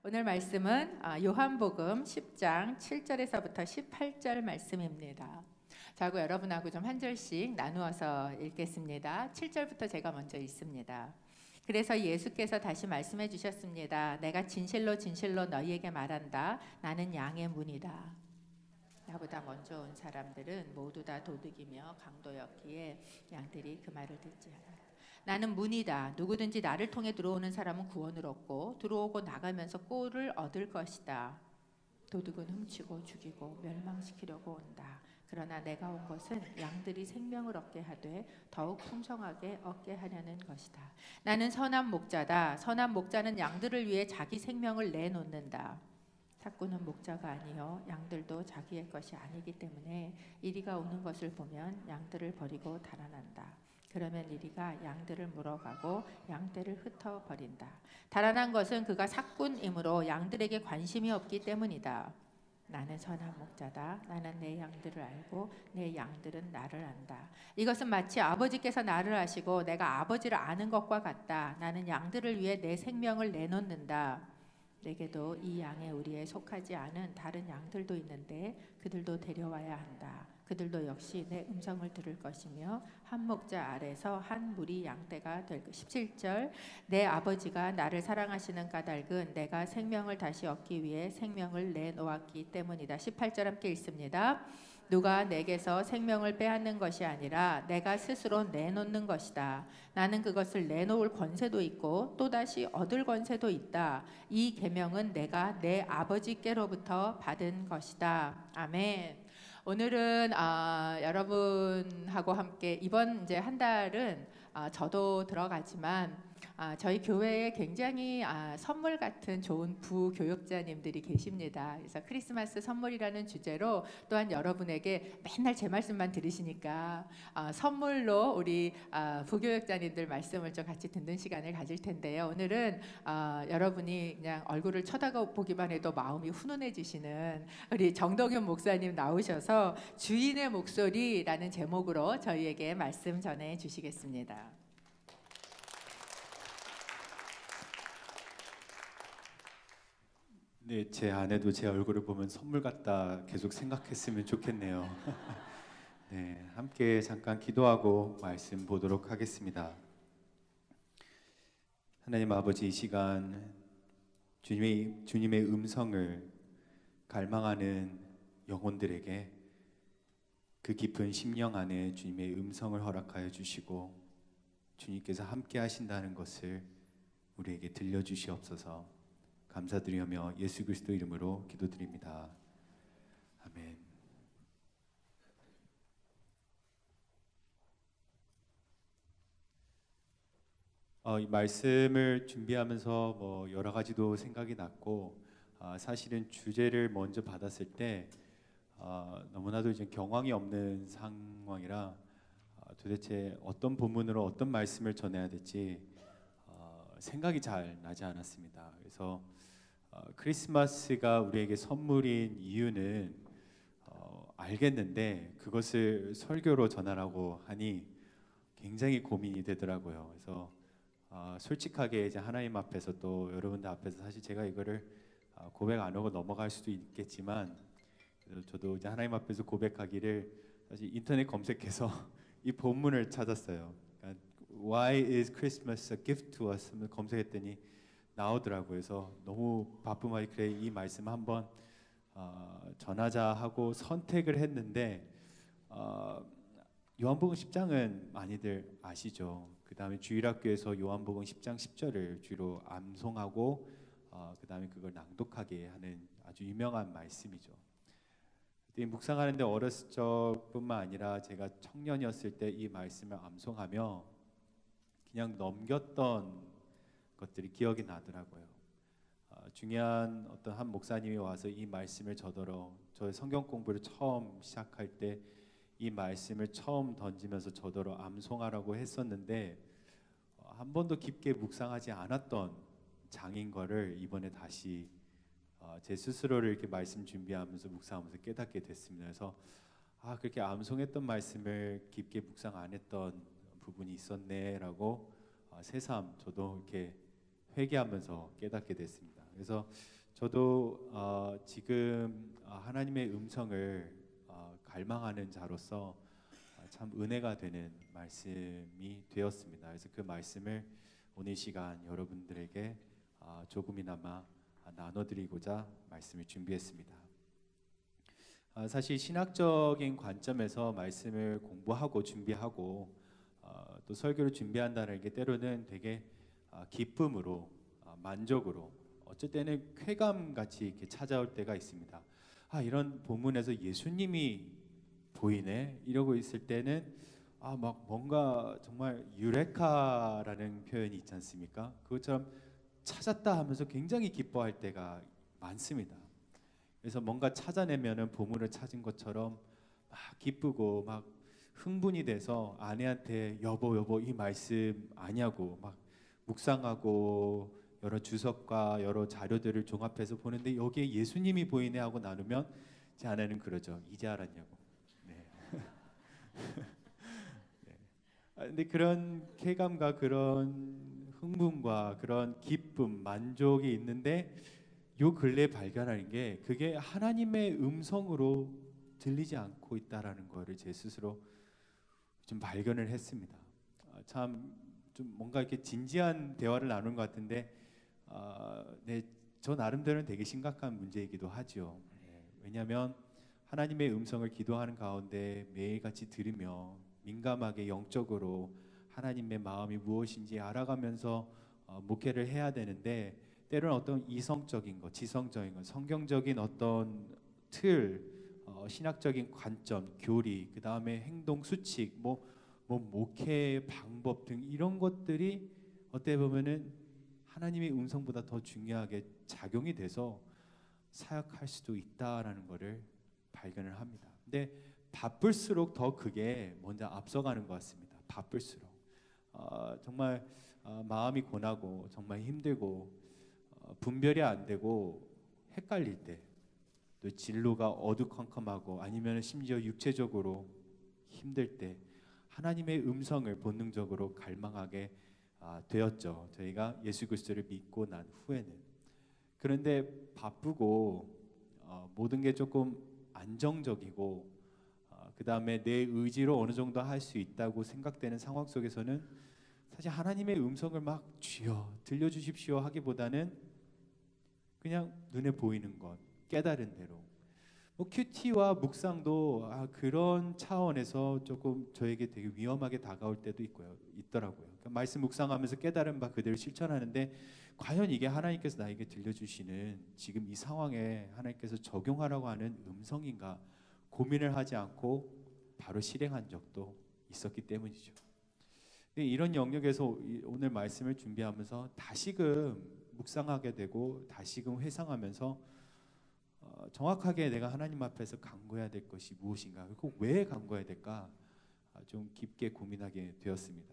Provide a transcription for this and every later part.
오늘 말씀은 요한복음 10장 7절에서부터 18절 말씀입니다. 자고 여러분하고 좀 한 절씩 나누어서 읽겠습니다. 7절부터 제가 먼저 읽습니다. 그래서 예수께서 다시 말씀해 주셨습니다. 내가 진실로 진실로 너희에게 말한다. 나는 양의 문이다. 나보다 먼저 온 사람들은 모두 다 도둑이며 강도였기에 양들이 그 말을 듣지 않았다. 나는 문이다. 누구든지 나를 통해 들어오는 사람은 구원을 얻고 들어오고 나가면서 꼴을 얻을 것이다. 도둑은 훔치고 죽이고 멸망시키려고 온다. 그러나 내가 온 것은 양들이 생명을 얻게 하되 더욱 풍성하게 얻게 하려는 것이다. 나는 선한 목자다. 선한 목자는 양들을 위해 자기 생명을 내놓는다. 삭구는 목자가 아니요 양들도 자기의 것이 아니기 때문에 이리가 오는 것을 보면 양들을 버리고 달아난다. 그러면 이리가 양들을 물어가고 양떼를 흩어버린다. 달아난 것은 그가 삭군이므로 양들에게 관심이 없기 때문이다. 나는 선한 목자다. 나는 내 양들을 알고 내 양들은 나를 안다. 이것은 마치 아버지께서 나를 아시고 내가 아버지를 아는 것과 같다. 나는 양들을 위해 내 생명을 내놓는다. 내게도 이 양의 우리에 속하지 않은 다른 양들도 있는데 그들도 데려와야 한다. 그들도 역시 내 음성을 들을 것이며 한 목자 아래서 한 무리 양떼가 될 것. 17절 내 아버지가 나를 사랑하시는 까닭은 내가 생명을 다시 얻기 위해 생명을 내놓았기 때문이다. 18절 함께 읽습니다. 누가 내게서 생명을 빼앗는 것이 아니라 내가 스스로 내놓는 것이다. 나는 그것을 내놓을 권세도 있고 또다시 얻을 권세도 있다. 이 계명은 내가 내 아버지께로부터 받은 것이다. 아멘. 오늘은 여러분하고 함께 이번 이제 한 달은 저도 들어가지만 저희 교회에 굉장히 선물 같은 좋은 부교육자님들이 계십니다. 그래서 크리스마스 선물이라는 주제로 또한 여러분에게 맨날 제 말씀만 들으시니까 선물로 우리 부교육자님들 말씀을 좀 같이 듣는 시간을 가질 텐데요. 오늘은 여러분이 그냥 얼굴을 쳐다보기만 해도 마음이 훈훈해지시는 우리 정덕윤 목사님 나오셔서 주인의 목소리라는 제목으로 저희에게 말씀 전해 주시겠습니다. 네, 제 아내도 제 얼굴을 보면 선물 같다 계속 생각했으면 좋겠네요. 네, 함께 잠깐 기도하고 말씀 보도록 하겠습니다. 하나님 아버지, 이 시간 주님의 음성을 갈망하는 영혼들에게 그 깊은 심령 안에 주님의 음성을 허락하여 주시고 주님께서 함께 하신다는 것을 우리에게 들려주시옵소서. 감사드리며 예수 그리스도 이름으로 기도드립니다. 아멘. 이 말씀을 준비하면서 여러 가지도 생각이 났고 사실은 주제를 먼저 받았을 때 너무나도 이제 경황이 없는 상황이라 도대체 어떤 본문으로 어떤 말씀을 전해야 될지 생각이 잘 나지 않았습니다. 그래서 크리스마스가 우리에게 선물인 이유는 알겠는데 그것을 설교로 전하라고 하니 굉장히 고민이 되더라고요. 그래서 솔직하게 이제 하나님 앞에서 또 여러분들 앞에서 사실 제가 이거를 고백 안 하고 넘어갈 수도 있겠지만 저도 이제 하나님 앞에서 고백하기를 사실 인터넷 검색해서 이 본문을 찾았어요. 그러니까 Why is Christmas a gift to us? 검색했더니 나오더라고요. 그래서 너무 바쁘마이 그래 이 말씀 한번 전하자 하고 선택을 했는데 요한복음 10장은 많이들 아시죠. 그 다음에 주일학교에서 요한복음 10장 10절을 주로 암송하고 그 다음에 그걸 낭독하게 하는 아주 유명한 말씀이죠. 묵상하는데 어렸을 적뿐만 아니라 제가 청년이었을 때 이 말씀을 암송하며 그냥 넘겼던 것들이 기억이 나더라고요. 중요한 어떤 한 목사님이 와서 이 말씀을 저더러 저의 성경 공부를 처음 시작할 때 이 말씀을 처음 던지면서 저더러 암송하라고 했었는데 한 번도 깊게 묵상하지 않았던 장인 거를 이번에 다시 제 스스로를 이렇게 말씀 준비하면서 묵상하면서 깨닫게 됐습니다. 그래서 그렇게 암송했던 말씀을 깊게 묵상 안 했던 부분이 있었네라고 새삼 저도 이렇게 회개하면서 깨닫게 됐습니다. 그래서 저도 지금 하나님의 음성을 갈망하는 자로서 참 은혜가 되는 말씀이 되었습니다. 그래서 그 말씀을 오늘 시간 여러분들에게 조금이나마 나눠드리고자 말씀을 준비했습니다. 사실 신학적인 관점에서 말씀을 공부하고 준비하고 또 설교를 준비한다는 게 때로는 되게 기쁨으로 만족으로 어쩔 때는 쾌감 같이 이렇게 찾아올 때가 있습니다. 이런 본문에서 예수님이 보이네 이러고 있을 때는 막 뭔가 정말 유레카라는 표현이 있지 않습니까? 그것처럼 찾았다 하면서 굉장히 기뻐할 때가 많습니다. 그래서 뭔가 찾아내면은 보물을 찾은 것처럼 막 기쁘고 막 흥분이 돼서 아내한테 여보 이 말씀 아냐고 막 묵상하고 여러 주석과 여러 자료들을 종합해서 보는데 여기에 예수님이 보이네 하고 나누면 제 아내는 그러죠. 이제 알았냐고. 네. 네. 근데 그런 쾌감과 그런 흥분과 그런 기쁨, 만족이 있는데 요 근래 발견하는 게 그게 하나님의 음성으로 들리지 않고 있다라는 거를 제 스스로 좀 발견을 했습니다. 참 좀 뭔가 이렇게 진지한 대화를 나눈 것 같은데, 네, 저 나름대로는 되게 심각한 문제이기도 하죠. 네, 왜냐하면 하나님의 음성을 기도하는 가운데 매일같이 들으며 민감하게 영적으로 하나님의 마음이 무엇인지 알아가면서 목회를 해야 되는데 때로는 어떤 이성적인 것, 지성적인 것, 성경적인 어떤 틀, 신학적인 관점, 교리, 그 다음에 행동 수칙, 뭐 목회 방법 등 이런 것들이 어떻게 보면은 하나님의 음성보다 더 중요하게 작용이 돼서 사역할 수도 있다라는 것을 발견을 합니다. 근데 바쁠수록 더 그게 먼저 앞서가는 것 같습니다. 바쁠수록 정말 마음이 고나고 정말 힘들고 분별이 안 되고 헷갈릴 때, 또 진로가 어두컴컴하고 아니면 심지어 육체적으로 힘들 때 하나님의 음성을 본능적으로 갈망하게 되었죠. 저희가 예수 그리스도를 믿고 난 후에는. 그런데 바쁘고 모든 게 조금 안정적이고 그 다음에 내 의지로 어느 정도 할 수 있다고 생각되는 상황 속에서는 사실 하나님의 음성을 막 주여 들려주십시오 하기보다는 그냥 눈에 보이는 것, 깨달은 대로 뭐 큐티와 묵상도 그런 차원에서 조금 저에게 되게 위험하게 다가올 때도 있더라고요. 그러니까 말씀 묵상하면서 깨달은 바 그대로 실천하는데 과연 이게 하나님께서 나에게 들려주시는 지금 이 상황에 하나님께서 적용하라고 하는 음성인가 고민을 하지 않고 바로 실행한 적도 있었기 때문이죠. 이런 영역에서 오늘 말씀을 준비하면서 다시금 묵상하게 되고 다시금 회상하면서 정확하게 내가 하나님 앞에서 간구해야 될 것이 무엇인가, 그리고 왜 간구해야 될까 좀 깊게 고민하게 되었습니다.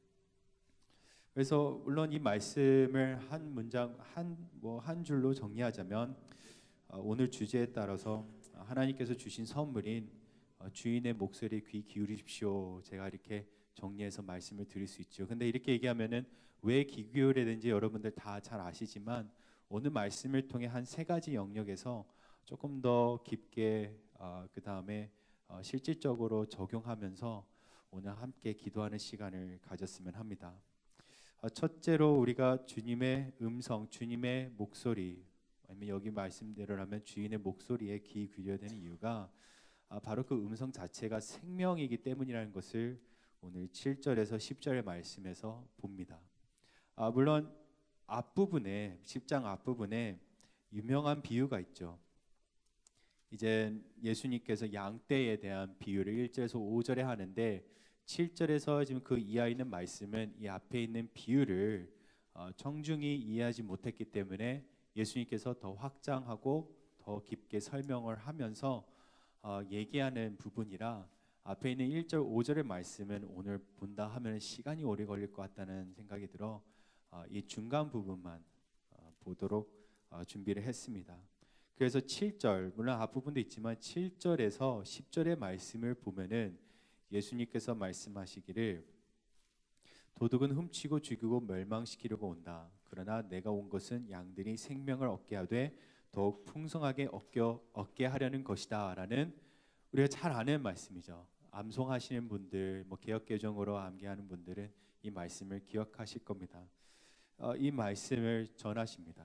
그래서 물론 이 말씀을 한 문장 한 줄로 정리하자면 오늘 주제에 따라서 하나님께서 주신 선물인 주인의 목소리에 귀 기울이십시오, 제가 이렇게 정리해서 말씀을 드릴 수 있죠. 근데 이렇게 얘기하면은 왜 귀 기울여야 되는지 여러분들 다 잘 아시지만 오늘 말씀을 통해 한 세 가지 영역에서 조금 더 깊게 그 다음에 실질적으로 적용하면서 오늘 함께 기도하는 시간을 가졌으면 합니다. 첫째로 우리가 주님의 음성, 주님의 목소리, 아니면 여기 말씀대로라면 주인의 목소리에 귀 기울여야 되는 이유가 바로 그 음성 자체가 생명이기 때문이라는 것을 오늘 7절에서 10절의 말씀에서 봅니다. 물론 앞부분에 10장 앞부분에 유명한 비유가 있죠. 이제 예수님께서 양떼에 대한 비유를 1절에서 5절에 하는데 7절에서 지금 그 이하에 있는 말씀은 이 앞에 있는 비유를 청중이 이해하지 못했기 때문에 예수님께서 더 확장하고 더 깊게 설명을 하면서 얘기하는 부분이라 앞에 있는 1절 5절의 말씀은 오늘 본다 하면 시간이 오래 걸릴 것 같다는 생각이 들어 이 중간 부분만 보도록 준비를 했습니다. 그래서 7절, 물론 앞부분도 있지만 7절에서 10절의 말씀을 보면은 예수님께서 말씀하시기를 도둑은 훔치고 죽이고 멸망시키려고 온다. 그러나 내가 온 것은 양들이 생명을 얻게 하되 더욱 풍성하게 얻게 하려는 것이다 라는 우리가 잘 아는 말씀이죠. 암송하시는 분들, 개역개정으로 암기하는 분들은 이 말씀을 기억하실 겁니다. 이 말씀을 전하십니다.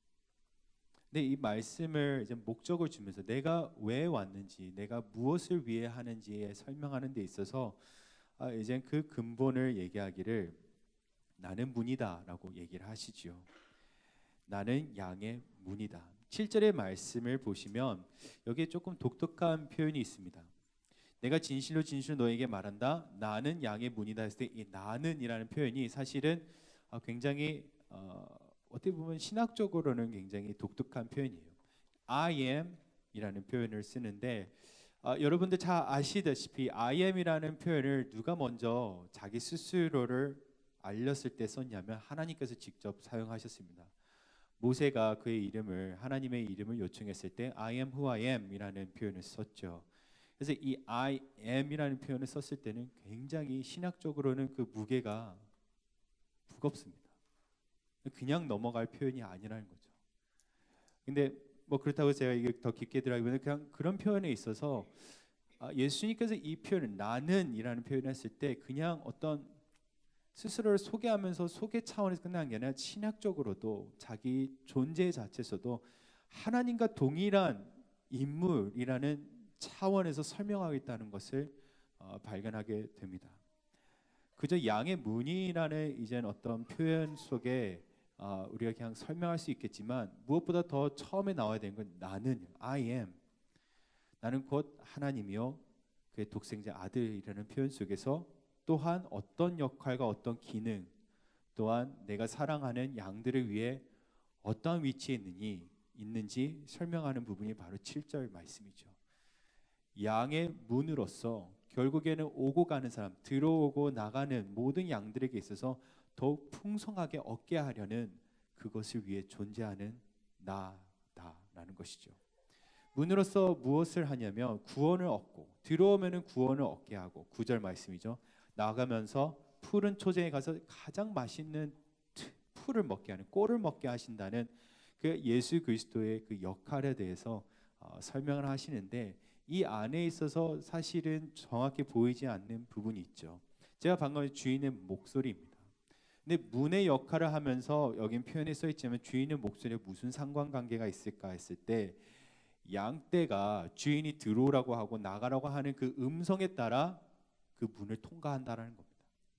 근데 이 말씀을 이제 목적을 주면서 내가 왜 왔는지, 내가 무엇을 위해 하는지에 설명하는 데 있어서 이제 그 근본을 얘기하기를 나는 문이다라고 얘기를 하시지요. 나는 양의 문이다. 7절의 말씀을 보시면 여기에 조금 독특한 표현이 있습니다. 내가 진실로 진실로 너에게 말한다. 나는 양의 문이다 했을 때 이 나는이라는 표현이 사실은 굉장히 어떻게 보면 신학적으로는 굉장히 독특한 표현이에요. I am 이라는 표현을 쓰는데 여러분들 잘 아시다시피 I am이라는 표현을 누가 먼저 자기 스스로를 알렸을 때 썼냐면 하나님께서 직접 사용하셨습니다. 모세가 그의 이름을 하나님의 이름을 요청했을 때 I am who I am 이라는 표현을 썼죠. 그래서 이 I am 이라는 표현을 썼을 때는 굉장히 신학적으로는 그 무게가 무겁습니다. 그냥 넘어갈 표현이 아니라는 거죠. 근데 그렇다고 제가 이게 더 깊게 들어가면 그냥 그런 표현에 있어서 예수님께서 이 표현을 나는이라는 표현을 했을 때 그냥 어떤 스스로를 소개하면서 소개 차원에서 끝난 게 아니라 신학적으로도 자기 존재 자체에서도 하나님과 동일한 인물이라는 차원에서 설명하겠다는 것을 발견하게 됩니다. 그저 양의 문이라는 이제 어떤 표현 속에 우리가 그냥 설명할 수 있겠지만 무엇보다 더 처음에 나와야 되는 건 나는 I am 나는 곧 하나님이요 그의 독생자 아들이라는 표현 속에서 또한 어떤 역할과 어떤 기능 또한 내가 사랑하는 양들을 위해 어떠한 위치에 있는지 설명하는 부분이 바로 7절 말씀이죠. 양의 문으로서 결국에는 오고 가는 사람, 들어오고 나가는 모든 양들에게 있어서 더욱 풍성하게 얻게 하려는 그것을 위해 존재하는 나다라는 것이죠. 문으로서 무엇을 하냐면 구원을 얻고 들어오면은 구원을 얻게 하고 9절 말씀이죠. 나가면서 푸른 초장에 가서 가장 맛있는 풀을 먹게 하는 꼴을 먹게 하신다는 그 예수 그리스도의 그 역할에 대해서 설명을 하시는데 이 안에 있어서 사실은 정확히 보이지 않는 부분이 있죠. 제가 방금 주인의 목소리입니다. 근데 문의 역할을 하면서 여긴 표현에 써 있지만 주인의 목소리에 무슨 상관관계가 있을까 했을 때 양떼가 주인이 들어오라고 하고 나가라고 하는 그 음성에 따라 그 문을 통과한다라는 겁니다.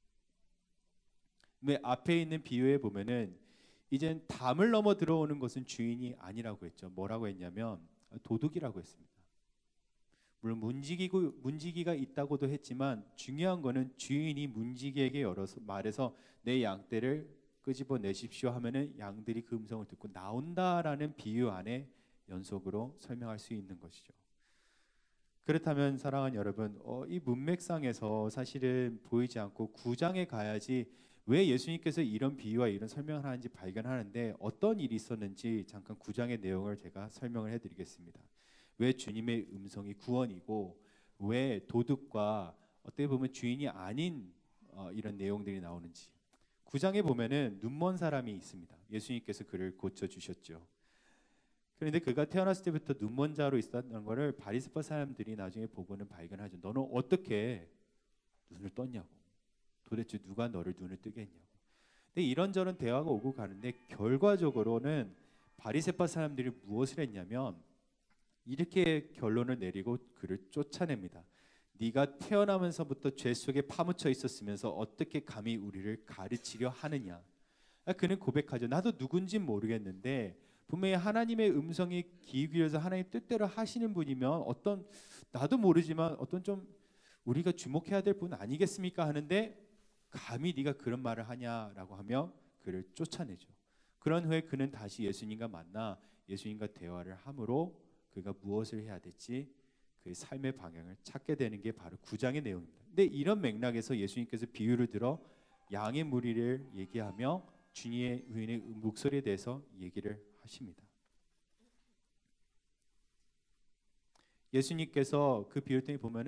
왜 앞에 있는 비유에 보면은 이젠 담을 넘어 들어오는 것은 주인이 아니라고 했죠. 뭐라고 했냐면 도둑이라고 했습니다. 물론 문지기가 있다고도 했지만 중요한 거는 주인이 문지기에게 열어서 말해서 내 양떼를 끄집어 내십시오 하면은 양들이 그 음성을 듣고 나온다라는 비유 안에 연속으로 설명할 수 있는 것이죠. 그렇다면 사랑하는 여러분, 이 문맥상에서 사실은 보이지 않고 9장에 가야지 왜 예수님께서 이런 비유와 이런 설명을 하는지 발견하는데 어떤 일이 있었는지 잠깐 9장의 내용을 제가 설명을 해드리겠습니다. 왜 주님의 음성이 구원이고 왜 도둑과 어떻게 보면 주인이 아닌 이런 내용들이 나오는지 9장에 보면은 눈먼 사람이 있습니다. 예수님께서 그를 고쳐주셨죠. 그런데 그가 태어났을 때부터 눈먼 자로 있었던 것을 바리새파 사람들이 나중에 보고는 발견하죠. 너는 어떻게 눈을 떴냐고. 도대체 누가 너를 눈을 뜨게 했냐고. 근데 이런저런 대화가 오고 가는데 결과적으로는 바리새파 사람들이 무엇을 했냐면 이렇게 결론을 내리고 그를 쫓아냅니다. 네가 태어나면서부터 죄 속에 파묻혀 있었으면서 어떻게 감히 우리를 가르치려 하느냐. 그는 고백하죠. 나도 누군지 모르겠는데 분명히 하나님의 음성이 귀 기울여서 하나님 뜻대로 하시는 분이면 어떤 나도 모르지만 어떤 좀 우리가 주목해야 될 분 아니겠습니까 하는데 감히 네가 그런 말을 하냐라고 하며 그를 쫓아내죠. 그런 후에 그는 다시 예수님과 만나 예수님과 대화를 함으로 그가 무엇을 해야 될지 그의 삶의 방향을 찾게 되는 게 바로 9장의 내용입니다. 근데 이런 맥락에서 예수님께서 비유를 들어 양의 무리를 얘기하며 주님의 의인의 목소리에 대해서 얘기를 하십니다. 예수님께서 그 비유를 통해 보면은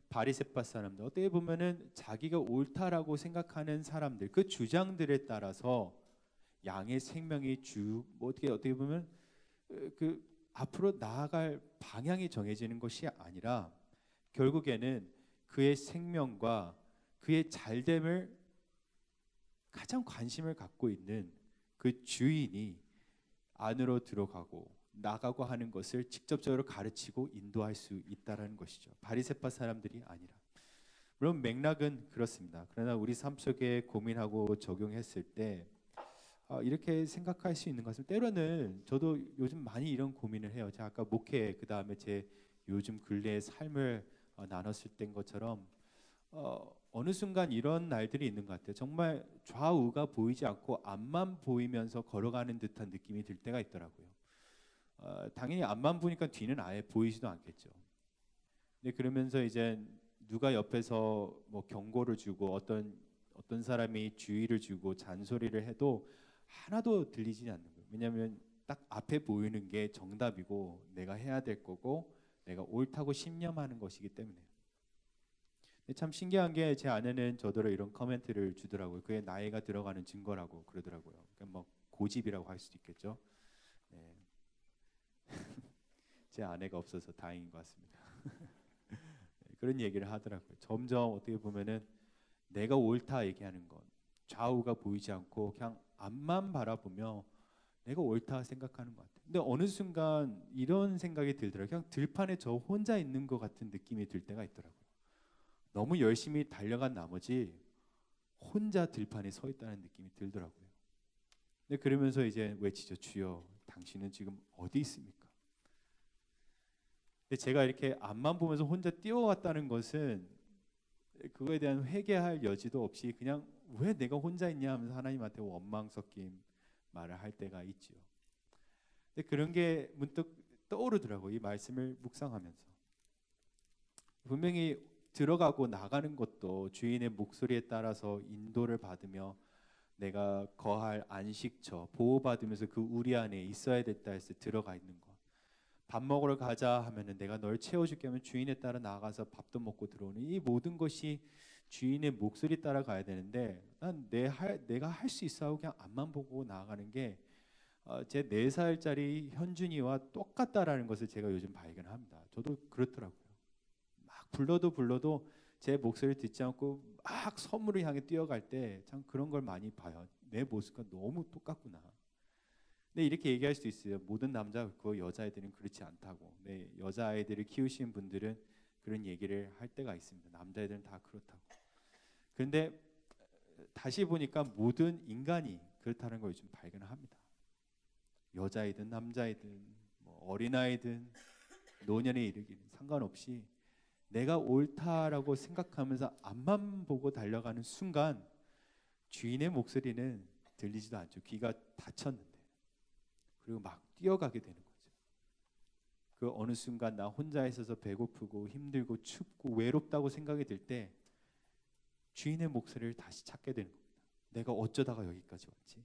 바리새파 사람들, 어떻게 보면은 자기가 옳다라고 생각하는 사람들, 그 주장들에 따라서 양의 생명이 어떻게 보면 그 앞으로 나아갈 방향이 정해지는 것이 아니라 결국에는 그의 생명과 그의 잘됨을 가장 관심을 갖고 있는 그 주인이 안으로 들어가고 나가고 하는 것을 직접적으로 가르치고 인도할 수 있다라는 것이죠. 바리새파 사람들이 아니라. 물론 맥락은 그렇습니다. 그러나 우리 삶 속에 고민하고 적용했을 때 이렇게 생각할 수 있는 것은, 때로는 저도 요즘 많이 이런 고민을 해요. 제가 아까 목회, 그 다음에 제 요즘 근래의 삶을 나눴을 때인 것처럼 어느 순간 이런 날들이 있는 것 같아요. 정말 좌우가 보이지 않고 앞만 보이면서 걸어가는 듯한 느낌이 들 때가 있더라고요. 당연히 앞만 보니까 뒤는 아예 보이지도 않겠죠. 근데 그러면서 이제 누가 옆에서 뭐 경고를 주고 어떤 사람이 주의를 주고 잔소리를 해도 하나도 들리지 않는 거예요. 왜냐하면 딱 앞에 보이는 게 정답이고 내가 해야 될 거고 내가 옳다고 신념하는 것이기 때문에. 참 신기한 게, 제 아내는 저더러 이런 코멘트를 주더라고요. 그게 나이가 들어가는 증거라고 그러더라고요. 그러니까 뭐 고집이라고 할 수도 있겠죠. 네. 제 아내가 없어서 다행인 것 같습니다. 그런 얘기를 하더라고요. 점점 어떻게 보면은 내가 옳다 얘기하는 것, 좌우가 보이지 않고 그냥 앞만 바라보며 내가 옳다 생각하는 것 같아요. 근데 어느 순간 이런 생각이 들더라고요. 그냥 들판에 저 혼자 있는 것 같은 느낌이 들 때가 있더라고요. 너무 열심히 달려간 나머지 혼자 들판에 서 있다는 느낌이 들더라고요. 근데 그러면서 이제 외치죠. 주여, 당신은 지금 어디 있습니까? 근데 제가 이렇게 앞만 보면서 혼자 뛰어왔다는 것은 그거에 대한 회개할 여지도 없이 그냥 왜 내가 혼자 있냐 하면서 하나님한테 원망 섞인 말을 할 때가 있지요. 근데 그런 게 문득 떠오르더라고요. 이 말씀을 묵상하면서. 분명히 들어가고 나가는 것도 주인의 목소리에 따라서 인도를 받으며 내가 거할 안식처, 보호받으면서 그 우리 안에 있어야 됐다 해서 들어가 있는 것. 밥 먹으러 가자 하면은 내가 널 채워줄게 하면 주인에 따라 나가서 밥도 먹고 들어오는 이 모든 것이 주인의 목소리 따라 가야 되는데, 난 내가 할 수 있어 하고 그냥 앞만 보고 나아가는 게 제 4살짜리 현준이와 똑같다라는 것을 제가 요즘 발견합니다. 저도 그렇더라고요. 막 불러도 제 목소리를 듣지 않고 막 선물을 향해 뛰어갈 때 참 그런 걸 많이 봐요. 내 모습과 너무 똑같구나. 근데 이렇게 얘기할 수도 있어요. 모든 남자 그렇고 여자아이들은 그렇지 않다고. 네, 여자아이들을 키우시는 분들은 그런 얘기를 할 때가 있습니다. 남자애들은 다 그렇다고. 그런데 다시 보니까 모든 인간이 그렇다는 걸 요즘 발견합니다. 여자이든 남자이든 뭐 어린아이든 노년에 이르기는 상관없이 내가 옳다라고 생각하면서 앞만 보고 달려가는 순간 주인의 목소리는 들리지도 않죠. 귀가 닫혔는데. 그리고 막 뛰어가게 되는 거죠. 그 어느 순간 나 혼자 있어서 배고프고 힘들고 춥고 외롭다고 생각이 들 때 주인의 목소리를 다시 찾게 되는 겁니다. 내가 어쩌다가 여기까지 왔지?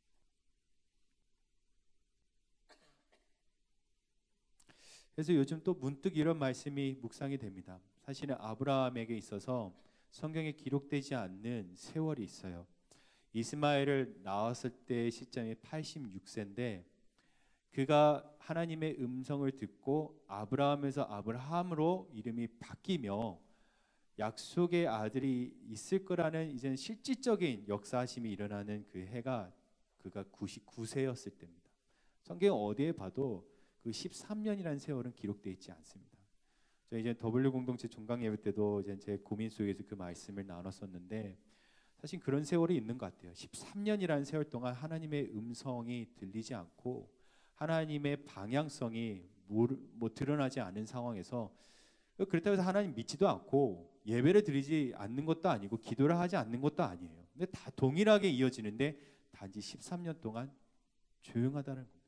그래서 요즘 또 문득 이런 말씀이 묵상이 됩니다. 사실은 아브라함에게 있어서 성경에 기록되지 않는 세월이 있어요. 이스마엘을 낳았을 때의 시점이 86세인데 그가 하나님의 음성을 듣고 아브라함에서 아브라함으로 이름이 바뀌며 약속의 아들이 있을 거라는 이제 실질적인 역사하심이 일어나는 그 해가 그가 99세였을 때입니다. 성경 어디에 봐도 그 13년이라는 세월은 기록되어 있지 않습니다. 저 이제 W 공동체 종강 예배 때도 이제 제 고민 속에서 그 말씀을 나눴었는데 사실 그런 세월이 있는 것 같아요. 13년이라는 세월 동안 하나님의 음성이 들리지 않고 하나님의 방향성이 뭐 드러나지 않은 상황에서, 그렇다고 해서 하나님 믿지도 않고 예배를 드리지 않는 것도 아니고 기도를 하지 않는 것도 아니에요. 근데 다 동일하게 이어지는데 단지 13년 동안 조용하다는 겁니다.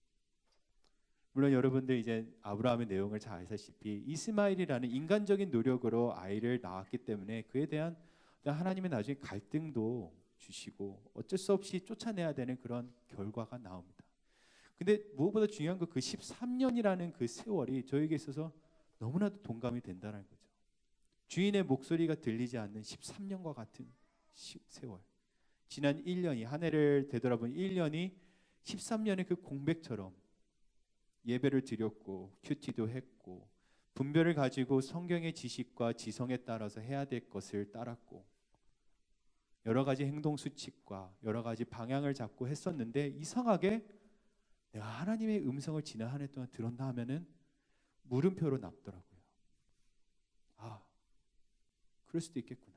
물론 여러분들 이제 아브라함의 내용을 잘 아시다시피 이스마엘이라는 인간적인 노력으로 아이를 낳았기 때문에 그에 대한 하나님의 나중에 갈등도 주시고 어쩔 수 없이 쫓아내야 되는 그런 결과가 나옵니다. 근데 무엇보다 중요한 건 그 13년이라는 그 세월이 저에게 있어서 너무나도 동감이 된다는 거죠. 주인의 목소리가 들리지 않는 13년과 같은 세월. 지난 1년이, 한 해를 되돌아보면 1년이 13년의 그 공백처럼 예배를 드렸고 큐티도 했고 분별을 가지고 성경의 지식과 지성에 따라서 해야 될 것을 따랐고 여러 가지 행동 수칙과 여러 가지 방향을 잡고 했었는데 이상하게 내가 하나님의 음성을 지난 한 해 동안 들었나 하면은 물음표로 남더라고요. 아, 그럴 수도 있겠구나.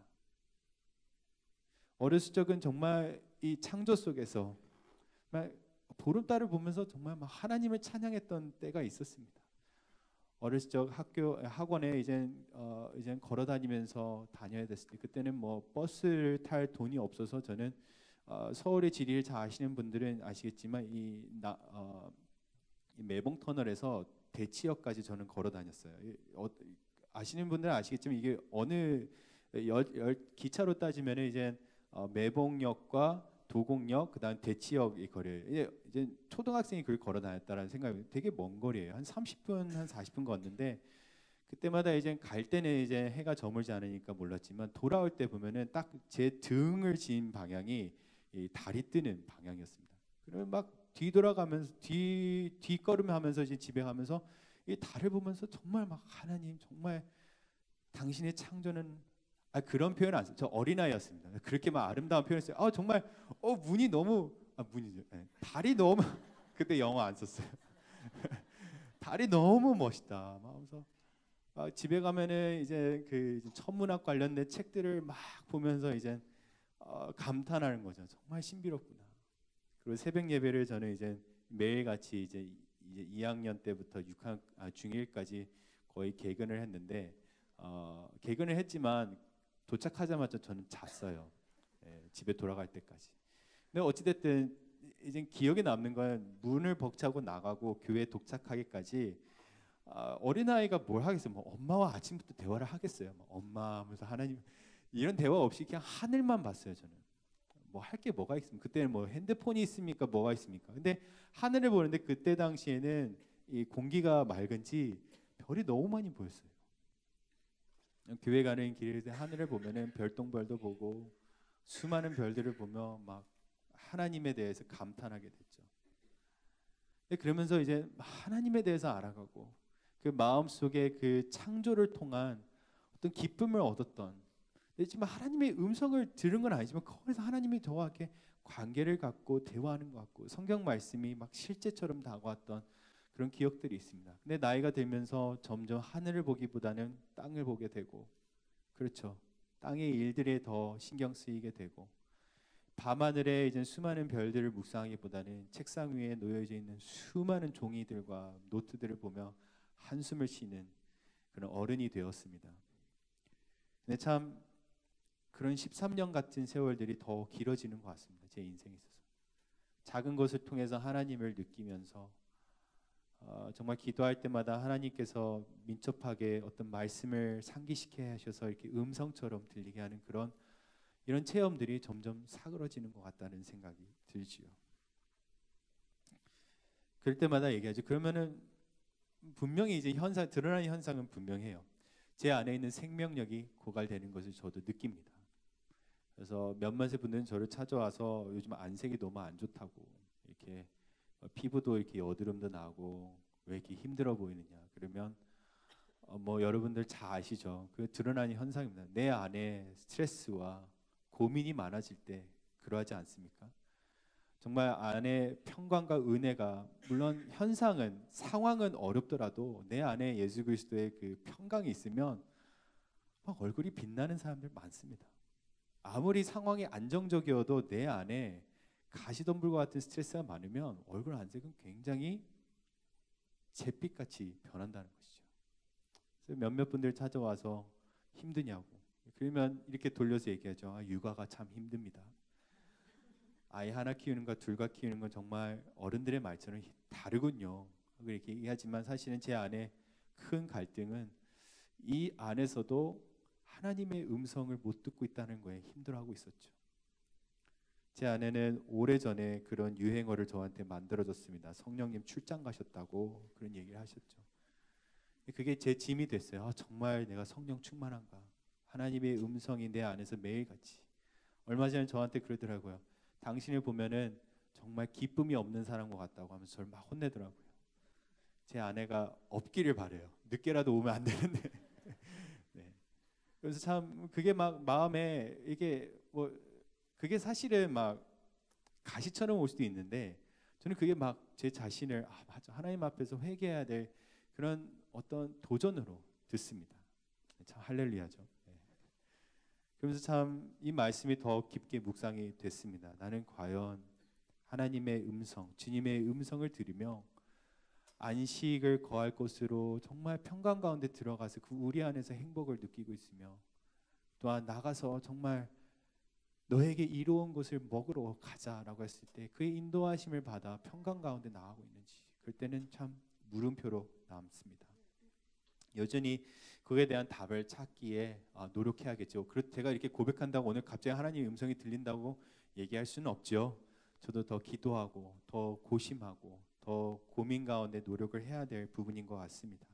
어렸을 적은 정말 이 창조 속에서 정말 보름달을 보면서 정말 막 하나님을 찬양했던 때가 있었습니다. 어렸을 적 학원에 이제 걸어 다니면서 다녀야 됐을 때 그때는 뭐 버스를 탈 돈이 없어서 저는 서울의 지리를 잘 아시는 분들은 아시겠지만 이 매봉 터널에서 대치역까지 저는 걸어 다녔어요. 아시는 분들은 아시겠지만 이게 어느 기차로 따지면 이제 매봉역과 도곡역 그다음 대치역 이 거리예요. 이제 초등학생이 그걸 걸어 다녔다라는 생각이 되게 먼 거리예요. 한 30분, 한 40분 걷는데 그때마다 이제 갈 때는 이제 해가 저물지 않으니까 몰랐지만 돌아올 때 보면은 딱 제 등을 지은 방향이 이 달이 뜨는 방향이었습니다. 그러면 막 뒤돌아가면서 뒷걸음하면서 이제 집에 가면서 이 달을 보면서 정말 막 하나님 정말 당신의 창조는 그런 표현 안 써요. 저 어린아이였습니다. 그렇게 막 아름다운 표현을 써요. 정말 문이 너무 문이죠. 네. 달이 너무 그때 영어 안 썼어요. 달이 너무 멋있다. 막 하면서 집에 가면은 이제 그 천문학 관련된 책들을 막 보면서 이제 감탄하는 거죠. 정말 신비롭구나. 그리고 새벽 예배를 저는 이제 매일 같이 이제 2학년 때부터 중1까지 거의 개근을 했는데 개근을 했지만 도착하자마자 저는 잤어요. 집에 돌아갈 때까지. 근데 어찌됐든 이제 기억에 남는 건 문을 벅차고 나가고 교회에 도착하기까지 어린아이가 뭘 하겠어요. 뭐 엄마와 아침부터 대화를 하겠어요. 뭐 엄마 하면서 하나님 이런 대화 없이 그냥 하늘만 봤어요. 저는 뭐 할 게 뭐가 있습니까? 그때는 뭐 핸드폰이 있습니까? 뭐가 있습니까? 근데 하늘을 보는데 그때 당시에는 이 공기가 맑은지 별이 너무 많이 보였어요. 교회 가는 길에 하늘을 보면은 별똥별도 보고 수많은 별들을 보며 막 하나님에 대해서 감탄하게 됐죠. 그러면서 이제 하나님에 대해서 알아가고 그 마음 속에 그 창조를 통한 어떤 기쁨을 얻었던. 지금 하나님의 음성을 들은 건 아니지만 거기서 하나님이 저와 이렇게 관계를 갖고 대화하는 것 같고 성경 말씀이 막 실제처럼 다가왔던 그런 기억들이 있습니다. 근데 나이가 들면서 점점 하늘을 보기보다는 땅을 보게 되고, 그렇죠. 땅의 일들에 더 신경 쓰이게 되고, 밤하늘에 이제 수많은 별들을 묵상하기보다는 책상 위에 놓여져 있는 수많은 종이들과 노트들을 보며 한숨을 쉬는 그런 어른이 되었습니다. 근데 참 그런 13년 같은 세월들이 더 길어지는 것 같습니다. 제 인생에 있어서 작은 것을 통해서 하나님을 느끼면서 정말 기도할 때마다 하나님께서 민첩하게 어떤 말씀을 상기시켜 하셔서 이렇게 음성처럼 들리게 하는 이런 체험들이 점점 사그러지는 것 같다는 생각이 들지요. 그럴 때마다 얘기하죠. 그러면은 분명히 이제 드러나는 현상은 분명해요. 제 안에 있는 생명력이 고갈되는 것을 저도 느낍니다. 그래서 몇몇의 분들은 저를 찾아와서 요즘 안색이 너무 안 좋다고, 이렇게 피부도 이렇게 여드름도 나고 왜 이렇게 힘들어 보이느냐. 그러면 뭐 여러분들 잘 아시죠. 그 드러나는 현상입니다. 내 안에 스트레스와 고민이 많아질 때 그러하지 않습니까? 정말 안에 평강과 은혜가, 물론 상황은 어렵더라도 내 안에 예수 그리스도의 그 평강이 있으면 막 얼굴이 빛나는 사람들 많습니다. 아무리 상황이 안정적이어도 내 안에 가시덤불과 같은 스트레스가 많으면 얼굴 안색은 굉장히 잿빛같이 변한다는 것이죠. 그래서 몇몇 분들 찾아와서 힘드냐고, 그러면 이렇게 돌려서 얘기하죠. 육아가 참 힘듭니다. 아이 하나 키우는 것, 둘 키우는 건 정말 어른들의 말처럼 다르군요. 이렇게 얘기하지만 사실은 제 안에 큰 갈등은 이 안에서도 하나님의 음성을 못 듣고 있다는 거에 힘들어하고 있었죠. 제 아내는 오래전에 그런 유행어를 저한테 만들어줬습니다. 성령님 출장 가셨다고 그런 얘기를 하셨죠. 그게 제 짐이 됐어요. 정말 내가 성령 충만한가? 하나님의 음성이 내 안에서 매일같이. 얼마 전에 저한테 그러더라고요. 당신을 보면은 정말 기쁨이 없는 사람 것 같다고 하면서 저를 막 혼내더라고요. 제 아내가 없기를 바래요. 늦게라도 오면 안 되는데. 네. 그래서 참 그게 막 마음에 이게 뭐 그게 사실은 막 가시처럼 올 수도 있는데 저는 그게 막 제 자신을 맞아 하나님 앞에서 회개해야 될 그런 어떤 도전으로 듣습니다. 참 할렐루야죠. 네. 그러면서 참 이 말씀이 더 깊게 묵상이 됐습니다. 나는 과연 하나님의 음성, 주님의 음성을 들으며 안식을 거할 곳으로 정말 평강 가운데 들어가서 그 우리 안에서 행복을 느끼고 있으며 또한 나가서 정말 너에게 이로운 것을 먹으러 가자라고 했을 때 그의 인도하심을 받아 평강 가운데 나아가고 있는지 그때는 참 물음표로 남습니다. 여전히 그에 대한 답을 찾기에 노력해야겠죠. 제가 이렇게 고백한다고 오늘 갑자기 하나님의 음성이 들린다고 얘기할 수는 없죠. 저도 더 기도하고 더 고심하고 더 고민 가운데 노력을 해야 될 부분인 것 같습니다.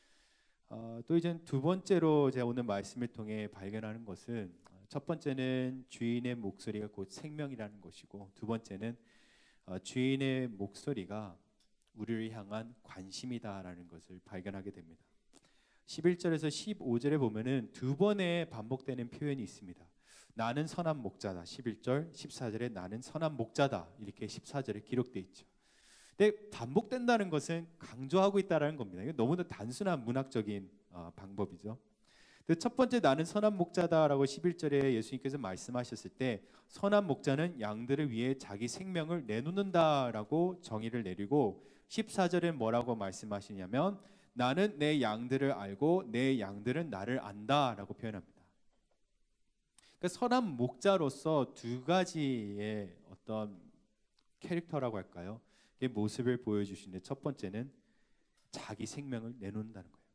또 이제 두 번째로 제가 오늘 말씀을 통해 발견하는 것은 첫 번째는 주인의 목소리가 곧 생명이라는 것이고 두 번째는 주인의 목소리가 우리를 향한 관심이다라는 것을 발견하게 됩니다. 11절에서 15절에 보면은 두 번의 반복되는 표현이 있습니다. 나는 선한 목자다. 11절, 14절에 나는 선한 목자다. 이렇게 14절에 기록되어 있죠. 근데 반복된다는 것은 강조하고 있다는 겁니다. 이게 너무나 단순한 문학적인 방법이죠. 첫 번째 나는 선한 목자다라고 11절에 예수님께서 말씀하셨을 때 선한 목자는 양들을 위해 자기 생명을 내놓는다라고 정의를 내리고 14절에 뭐라고 말씀하시냐면 나는 내 양들을 알고 내 양들은 나를 안다라고 표현합니다. 그러니까 선한 목자로서 두 가지의 어떤 캐릭터라고 할까요? 모습을 보여주시는데 첫 번째는 자기 생명을 내놓는다는 거예요.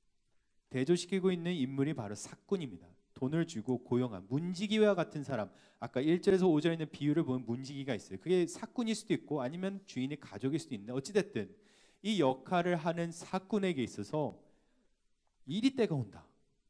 대조시키고 있는 인물이 바로 사꾼입니다. 돈을 주고 고용한 문지기와 같은 사람. 아까 1절에서 5절에 있는 비유를 보면 문지기가 있어요. 그게 사꾼일 수도 있고 아니면 주인의 가족일 수도 있는데 어찌됐든 이 역할을 하는 사꾼에게 있어서 일이 때가 온다.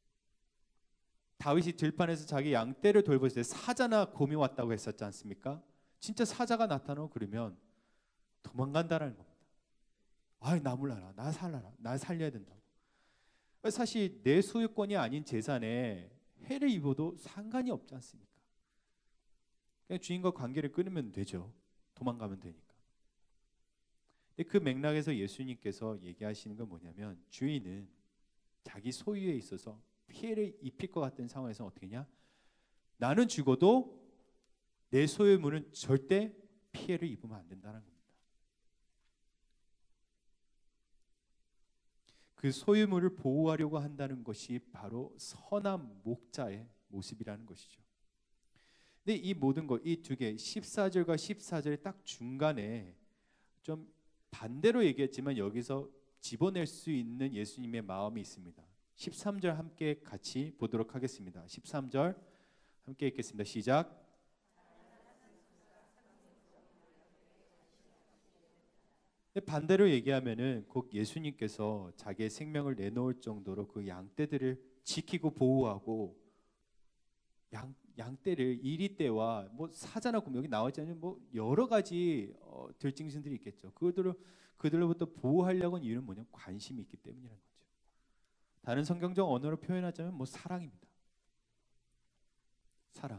다윗이 들판에서 자기 양떼를 돌보실 때 사자나 곰이 왔다고 했었지 않습니까? 진짜 사자가 나타나고 그러면 도망간다라는 겁니다. 나 몰라라, 나 살라라, 나 살려야 된다고. 사실 내 소유권이 아닌 재산에 해를 입어도 상관이 없지 않습니까? 그냥 주인과 관계를 끊으면 되죠. 도망가면 되니까. 근데 그 맥락에서 예수님께서 얘기하시는 건 뭐냐면 주인은 자기 소유에 있어서 피해를 입힐 것 같은 상황에서 어떻게 하냐? 나는 죽어도 내 소유물은 절대 피해를 입으면 안 된다는 겁니다. 그 소유물을 보호하려고 한다는 것이 바로 선한 목자의 모습이라는 것이죠. 근데 이 모든 것, 이 두 개, 14절과 14절의 딱 중간에 좀 반대로 얘기했지만 여기서 집어낼 수 있는 예수님의 마음이 있습니다. 13절 함께 같이 보도록 하겠습니다. 13절 함께 읽겠습니다. 시작. 반대로 얘기하면은 곧 예수님께서 자기의 생명을 내놓을 정도로 그 양떼들을 지키고 보호하고 양떼를 이리떼와 뭐 사자나 곰 여기 나와 있지 않으면 뭐 여러 가지 들짐승들이 있겠죠. 그들로부터 보호하려고 하는 이유는 뭐냐? 관심이 있기 때문이라는 거죠. 다른 성경적 언어로 표현하자면 뭐 사랑입니다. 사랑.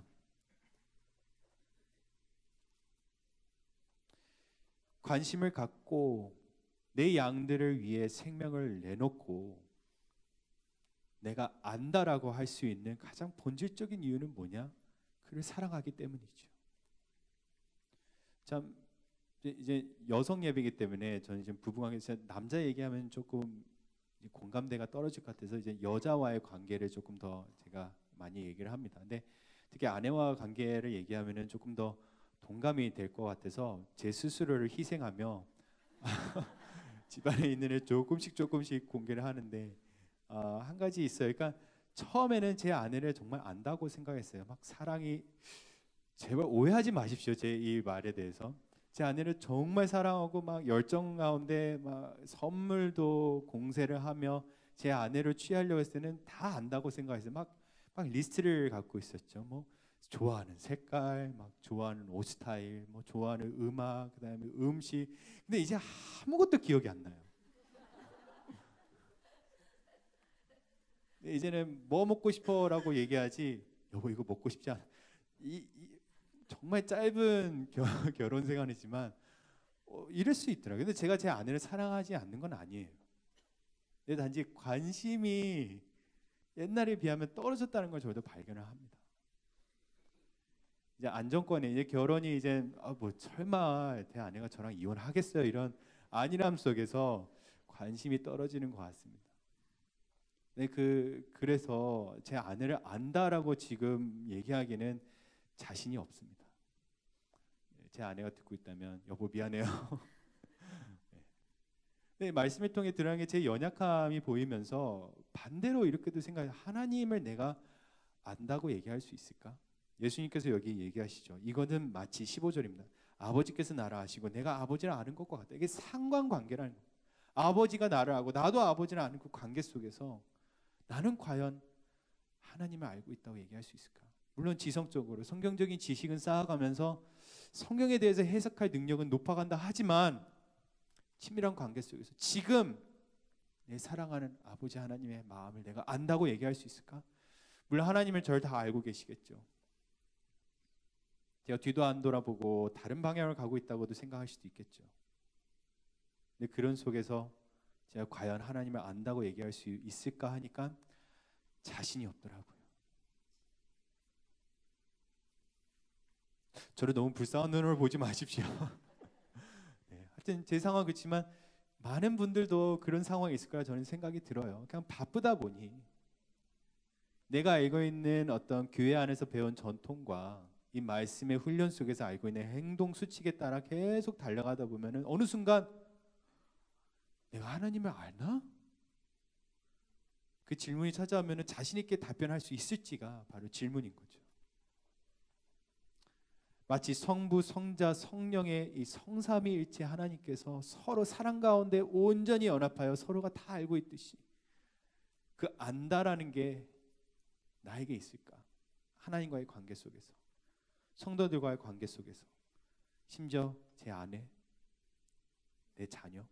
관심을 갖고 내 양들을 위해 생명을 내놓고 내가 안다라고 할 수 있는 가장 본질적인 이유는 뭐냐? 그를 사랑하기 때문이죠. 참 이제 여성 예배이기 때문에 저는 지금 부부관계에서 남자 얘기하면 조금 공감대가 떨어질 것 같아서 이제 여자와의 관계를 조금 더 제가 많이 얘기를 합니다. 근데 특히 아내와 관계를 얘기하면은 조금 더 동감이 될 것 같아서 제 스스로를 희생하며 집안에 있는 일 조금씩 공개를 하는데 한 가지 있어요. 그러니까 처음에는 제 아내를 정말 안다고 생각했어요. 막 사랑이 제발 오해하지 마십시오. 제 이 말에 대해서 제 아내를 정말 사랑하고 막 열정 가운데 막 선물도 공세를 하며 제 아내를 취하려고 했을 때는 다 안다고 생각했어요. 막 막 리스트를 갖고 있었죠. 뭐 좋아하는 색깔, 막 좋아하는 옷 스타일, 뭐 좋아하는 음악, 그다음에 음식. 근데 이제 아무것도 기억이 안 나요. 이제는 뭐 먹고 싶어라고 얘기하지. 여보 이거 먹고 싶지 않아. 정말 짧은 결혼 생활이지만 이럴 수 있더라고요. 근데 제가 제 아내를 사랑하지 않는 건 아니에요. 근데 단지 관심이 옛날에 비하면 떨어졌다는 걸 저도 발견을 합니다. 이제 안정권에 이제 결혼이 이제 뭐 설마 제 아내가 저랑 이혼하겠어요 이런 안일함 속에서 관심이 떨어지는 것 같습니다. 네, 그래서 제 아내를 안다라고 지금 얘기하기는 자신이 없습니다. 제 아내가 듣고 있다면 여보 미안해요. 네, 말씀을 통해 드러난 게 제 연약함이 보이면서 반대로 이렇게도 생각해요. 하나님을 내가 안다고 얘기할 수 있을까? 예수님께서 여기 얘기하시죠. 이거는 마치 15절입니다. 아버지께서 나를 아시고 내가 아버지를 아는 것과 같다. 이게 상관관계라는 거예요. 아버지가 나를 알고 나도 아버지를 아는 그 관계 속에서 나는 과연 하나님을 알고 있다고 얘기할 수 있을까? 물론 지성적으로 성경적인 지식은 쌓아가면서 성경에 대해서 해석할 능력은 높아간다 하지만 친밀한 관계 속에서 지금 내 사랑하는 아버지 하나님의 마음을 내가 안다고 얘기할 수 있을까? 물론 하나님을 저를 다 알고 계시겠죠. 제가 뒤도 안 돌아보고 다른 방향을 가고 있다고도 생각할 수도 있겠죠. 근데 그런 속에서 제가 과연 하나님을 안다고 얘기할 수 있을까 하니까 자신이 없더라고요. 저를 너무 불쌍한 눈으로 보지 마십시오. 네, 하여튼 제 상황은 그렇지만 많은 분들도 그런 상황이 있을 거라 저는 생각이 들어요. 그냥 바쁘다 보니 내가 알고 있는 어떤 교회 안에서 배운 전통과 이 말씀의 훈련 속에서 알고 있는 행동 수칙에 따라 계속 달려가다 보면은 어느 순간 내가 하나님을 아나? 그 질문이 찾아오면은 자신 있게 답변할 수 있을지가 바로 질문인 거죠. 마치 성부, 성자, 성령의 이 성삼위일체 하나님께서 서로 사랑 가운데 온전히 연합하여 서로가 다 알고 있듯이 그 안다라는 게 나에게 있을까? 하나님과의 관계 속에서, 성도들과의 관계 속에서, 심지어 제 아내, 내 자녀,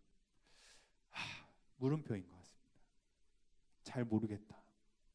물음표인 것 같습니다. 잘 모르겠다.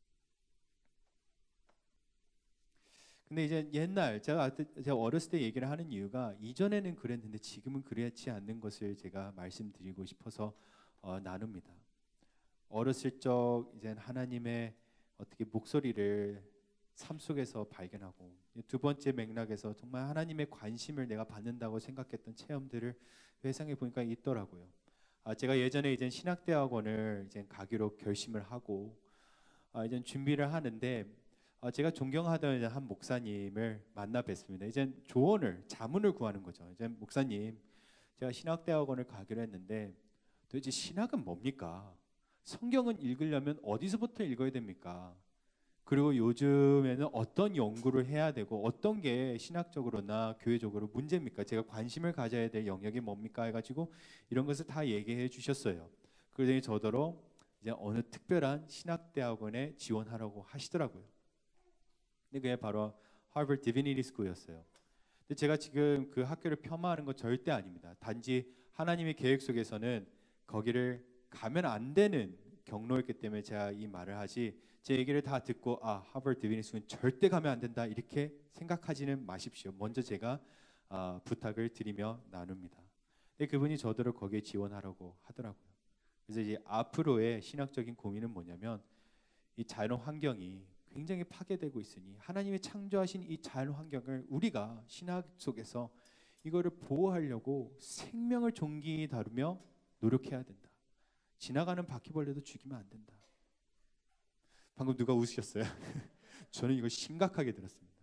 근데 이제 옛날 제가 어렸을 때 얘기를 하는 이유가 이전에는 그랬는데 지금은 그렇지 않는 것을 제가 말씀드리고 싶어서 나눕니다. 어렸을 적 이제 하나님의 어떻게 목소리를 삶 속에서 발견하고 두 번째 맥락에서 정말 하나님의 관심을 내가 받는다고 생각했던 체험들을 회상해 보니까 있더라고요. 제가 예전에 이제 신학대학원을 이제 가기로 결심을 하고 이제 준비를 하는데 제가 존경하던 한 목사님을 만나 뵀습니다. 이제 조언을 자문을 구하는 거죠. 이제 목사님, 제가 신학대학원을 가기로 했는데 도대체 신학은 뭡니까? 성경은 읽으려면 어디서부터 읽어야 됩니까? 그리고 요즘에는 어떤 연구를 해야 되고 어떤 게 신학적으로나 교회적으로 문제입니까? 제가 관심을 가져야 될 영역이 뭡니까? 해가지고 이런 것을 다 얘기해 주셨어요. 그러더니 저더러 이제 어느 특별한 신학대학원에 지원하라고 하시더라고요. 근데 그게 바로 하버드 디비니티 스쿨이었어요. 근데 제가 지금 그 학교를 폄하하는 건 절대 아닙니다. 단지 하나님의 계획 속에서는 거기를 가면 안 되는 경로였기 때문에 제가 이 말을 하지, 제 얘기를 다 듣고 하버드 디비니티 스쿨은 절대 가면 안 된다 이렇게 생각하지는 마십시오. 먼저 제가 부탁을 드리며 나눕니다. 근데 그분이 저더러 거기에 지원하라고 하더라고요. 그래서 이제 앞으로의 신학적인 고민은 뭐냐면 이 자연 환경이 굉장히 파괴되고 있으니 하나님이 창조하신 이 자연 환경을 우리가 신학 속에서 이거를 보호하려고 생명을 존귀히 다루며 노력해야 된다. 지나가는 바퀴벌레도 죽이면 안 된다. 방금 누가 웃으셨어요? 저는 이걸 심각하게 들었습니다.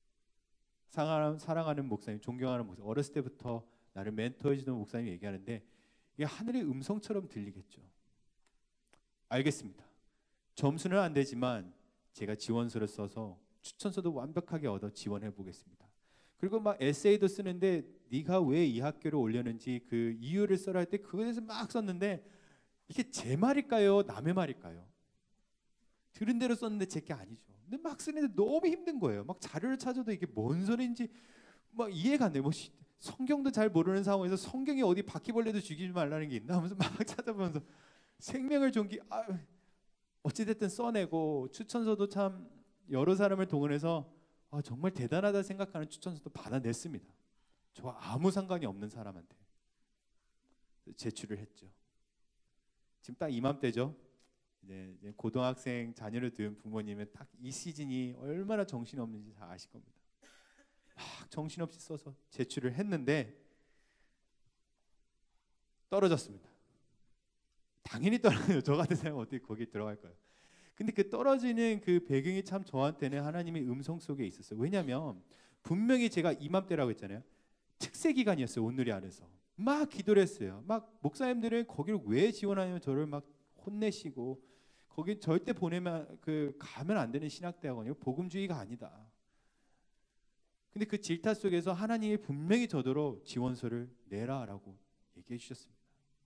사랑하는 목사님, 존경하는 목사님, 어렸을 때부터 나를 멘토해주던 목사님이 얘기하는데 이게 하늘의 음성처럼 들리겠죠. 알겠습니다. 점수는 안 되지만 제가 지원서를 써서 추천서도 완벽하게 얻어 지원해 보겠습니다. 그리고 막 에세이도 쓰는데 네가 왜 이 학교를 올렸는지 그 이유를 써라 할 때 그거에 대해서 막 썼는데 이게 제 말일까요? 남의 말일까요? 들은 대로 썼는데 제게 아니죠. 근데 막 쓰는데 너무 힘든 거예요. 막 자료를 찾아도 이게 뭔 소리인지 막 이해가 안 돼. 뭐 성경도 잘 모르는 상황에서 성경이 어디 바퀴벌레도 죽이지 말라는 게 있나 하면서 막 찾아보면서 생명을 존귀 어찌됐든 써내고, 추천서도 참 여러 사람을 동원해서 정말 대단하다 생각하는 추천서도 받아냈습니다. 저와 아무 상관이 없는 사람한테 제출을 했죠. 지금 딱 이맘때죠. 이제 고등학생 자녀를 둔 부모님은 딱 이 시즌이 얼마나 정신이 없는지 다 아실 겁니다. 막 정신없이 써서 제출을 했는데 떨어졌습니다. 당연히 떨어져요. 저 같은 사람은 어떻게 거기에 들어갈까요? 근데 그 떨어지는 그 배경이 참 저한테는 하나님의 음성 속에 있었어요. 왜냐하면 분명히 제가 이맘때라고 했잖아요. 특세 기간이었어요. 온누리 안에서 막 기도를 했어요. 막 목사님들은 거기를 왜 지원하냐면 저를 막 혼내시고, 거기 절대 보내면 가면 안 되는 신학대학원이고 복음주의가 아니다. 근데 그 질타 속에서 하나님이 분명히 저더러 지원서를 내라라고 얘기해 주셨습니다.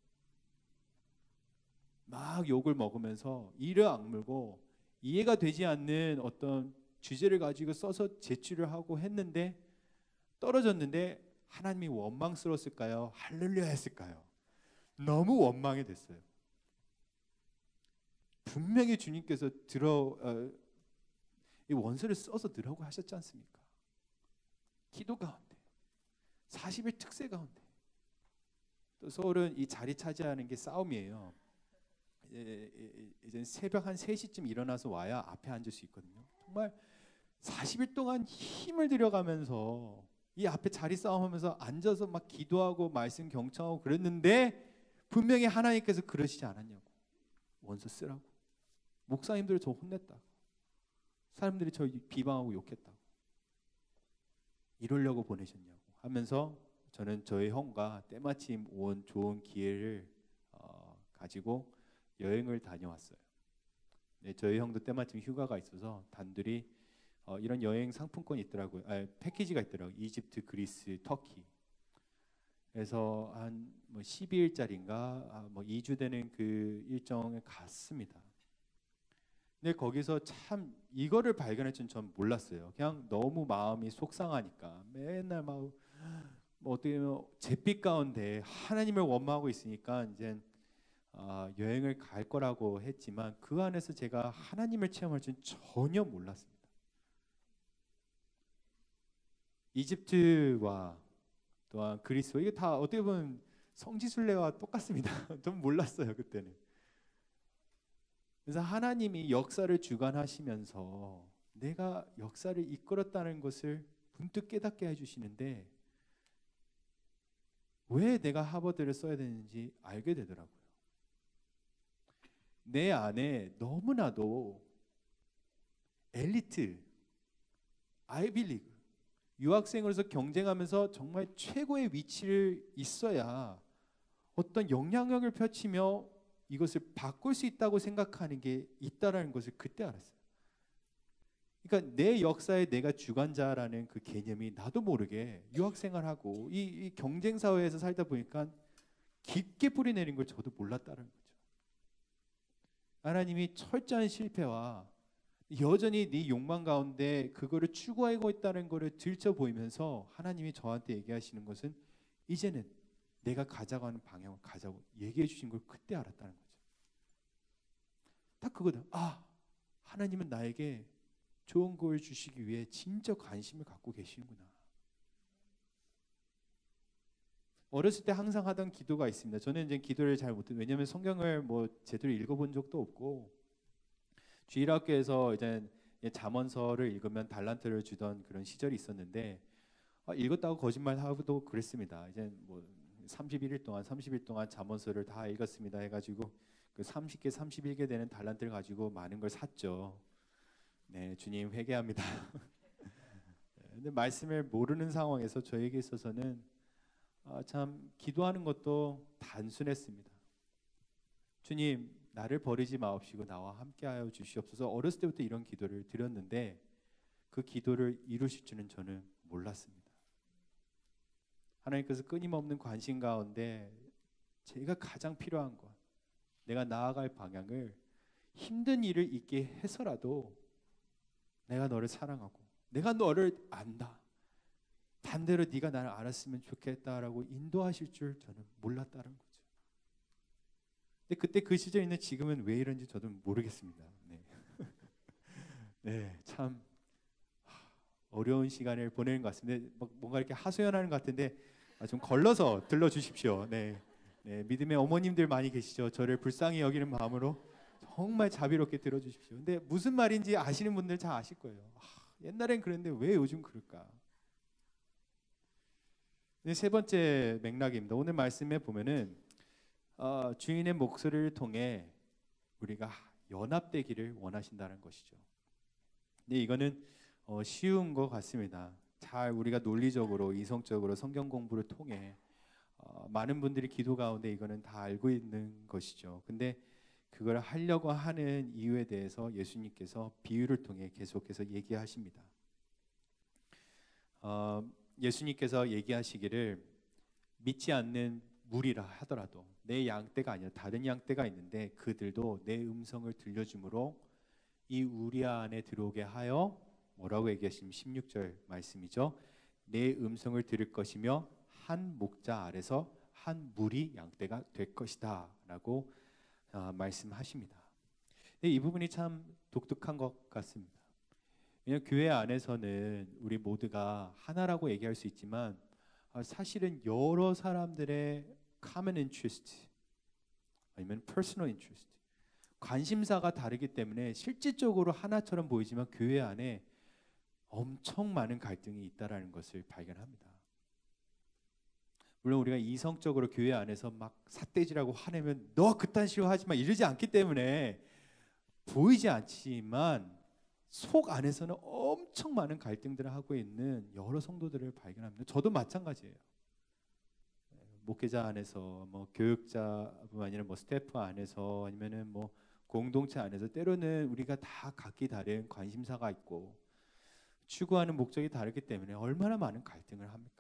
막 욕을 먹으면서 이를 악물고 이해가 되지 않는 어떤 주제를 가지고 써서 제출을 하고 했는데 떨어졌는데 하나님이 원망스러웠을까요? 할렐루야 했을까요? 너무 원망이 됐어요. 분명히 주님께서 이 원서를 써서 넣으라고 하셨지 않습니까? 기도 가운데 40일 특세 가운데 또 서울은 이 자리 차지하는 게 싸움이에요. 이제 새벽 한 3시쯤 일어나서 와야 앞에 앉을 수 있거든요. 정말 40일 동안 힘을 들여가면서 이 앞에 자리 싸움하면서 앉아서 막 기도하고 말씀 경청하고 그랬는데 분명히 하나님께서 그러시지 않았냐고. 원서 쓰라고. 목사님들 저 혼냈다고. 사람들이 저 비방하고 욕했다고. 이러려고 보내셨냐고 하면서 저는 저희 형과 때마침 온 좋은 기회를 가지고 여행을 다녀왔어요. 네, 저희 형도 때마침 휴가가 있어서 단둘이 이런 여행 상품권이 있더라고요. 패키지가 있더라고요. 이집트, 그리스, 터키. 그래서 한 12일짜리인가 2주 되는 그 일정에 갔습니다. 근데 거기서 참 이거를 발견했던 전 몰랐어요. 그냥 너무 마음이 속상하니까 맨날 막 어떻게 보면 잿빛 가운데 하나님을 원망하고 있으니까 이제 여행을 갈 거라고 했지만 그 안에서 제가 하나님을 체험할 줄 전혀 몰랐습니다. 이집트와 또한 그리스와 이게 다 어떻게 보면 성지순례와 똑같습니다. 좀 몰랐어요 그때는. 그래서 하나님이 역사를 주관하시면서 내가 역사를 이끌었다는 것을 문득 깨닫게 해주시는데 왜 내가 하버드를 써야 되는지 알게 되더라고요. 내 안에 너무나도 엘리트, 아이빌리그, 유학생으로서 경쟁하면서 정말 최고의 위치를 있어야 어떤 영향력을 펼치며 이것을 바꿀 수 있다고 생각하는 게 있다라는 것을 그때 알았어요. 그러니까 내 역사에 내가 주관자라는 그 개념이 나도 모르게 유학생활하고 이 경쟁 사회에서 살다 보니까 깊게 뿌리내린 걸 저도 몰랐다는 거죠. 하나님이 철저한 실패와 여전히 네 욕망 가운데 그거를 추구하고 있다는 것을 들춰 보이면서 하나님이 저한테 얘기하시는 것은 이제는 내가 가자고 하는 방향을 가자고 얘기해 주신 걸 그때 알았다는 거죠. 딱 그거다. 하나님은 나에게 좋은 걸 주시기 위해 진짜 관심을 갖고 계시는구나. 어렸을 때 항상 하던 기도가 있습니다. 저는 이제 기도를 잘 못해요. 왜냐하면 성경을 제대로 읽어본 적도 없고 주일학교에서 이제 잠언서를 읽으면 달란트를 주던 그런 시절이 있었는데 읽었다고 거짓말하고도 그랬습니다. 이제 31일 동안 잠언서를 다 읽었습니다 해가지고 그 30개 31개 되는 달란트를 가지고 많은 걸 샀죠. 네, 주님 회개합니다. 근데 말씀을 모르는 상황에서 저에게 있어서는 참 기도하는 것도 단순했습니다. 주님 나를 버리지 마옵시고 나와 함께하여 주시옵소서. 어렸을 때부터 이런 기도를 드렸는데 그 기도를 이루실 줄은 저는 몰랐습니다. 하나님께서 끊임없는 관심 가운데 제가 가장 필요한 것, 내가 나아갈 방향을 힘든 일을 있게 해서라도 내가 너를 사랑하고 내가 너를 안다. 반대로 네가 나를 알았으면 좋겠다라고 인도하실 줄 저는 몰랐다는 거죠. 근데 그때 그 시절에 있는 지금은 왜 이런지 저도 모르겠습니다. 네, 네, 참 어려운 시간을 보내는 것 같습니다. 뭔가 이렇게 하소연하는 것 같은데 좀 걸러서 들러주십시오. 네, 네, 믿음의 어머님들 많이 계시죠. 저를 불쌍히 여기는 마음으로 정말 자비롭게 들어주십시오. 근데 무슨 말인지 아시는 분들 잘 아실 거예요. 옛날엔 그랬는데 왜 요즘 그럴까? 세 번째 맥락입니다. 오늘 말씀에 보면은 주인의 목소리를 통해 우리가 연합되기를 원하신다는 것이죠. 근데 이거는 쉬운 것 같습니다. 잘 우리가 논리적으로 이성적으로 성경 공부를 통해 많은 분들이 기도 가운데 이거는 다 알고 있는 것이죠. 근데 그걸 하려고 하는 이유에 대해서 예수님께서 비유를 통해 계속해서 얘기하십니다. 예수님께서 얘기하시기를 믿지 않는 무리라 하더라도 내 양떼가 아니라 다른 양떼가 있는데 그들도 내 음성을 들려주므로 이 우리 안에 들어오게 하여 뭐라고 얘기하시면 16절 말씀이죠. 내 음성을 들을 것이며 한 목자 아래서 한 무리 양떼가 될 것이다 라고 말씀하십니다. 이 부분이 참 독특한 것 같습니다. 왜냐하면 교회 안에서는 우리 모두가 하나라고 얘기할 수 있지만 사실은 여러 사람들의 common interest 아니면 personal interest 관심사가 다르기 때문에 실질적으로 하나처럼 보이지만 교회 안에 엄청 많은 갈등이 있다라는 것을 발견합니다. 물론 우리가 이성적으로 교회 안에서 막 삿대질하고 화내면 너 그딴 식으로 하지 마 이러지 않기 때문에 보이지 않지만 속 안에서는 엄청 많은 갈등들을 하고 있는 여러 성도들을 발견합니다. 저도 마찬가지예요. 목회자 안에서 뭐 교육자뿐만 아니라 뭐 스태프 안에서 아니면은 뭐 공동체 안에서 때로는 우리가 다 각기 다른 관심사가 있고 추구하는 목적이 다르기 때문에 얼마나 많은 갈등을 합니까?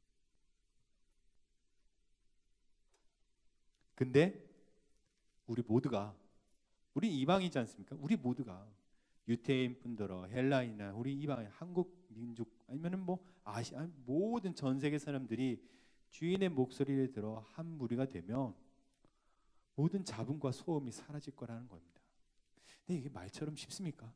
근데 우리 모두가 우리 이방이지 않습니까? 우리 모두가 유태인 분들어 헬라인이나 우리 이방 한국 민족 아니면은 뭐 아시아 모든 전 세계 사람들이 주인의 목소리를 들어 한 무리가 되면 모든 잡음과 소음이 사라질 거라는 겁니다. 근데 이게 말처럼 쉽습니까?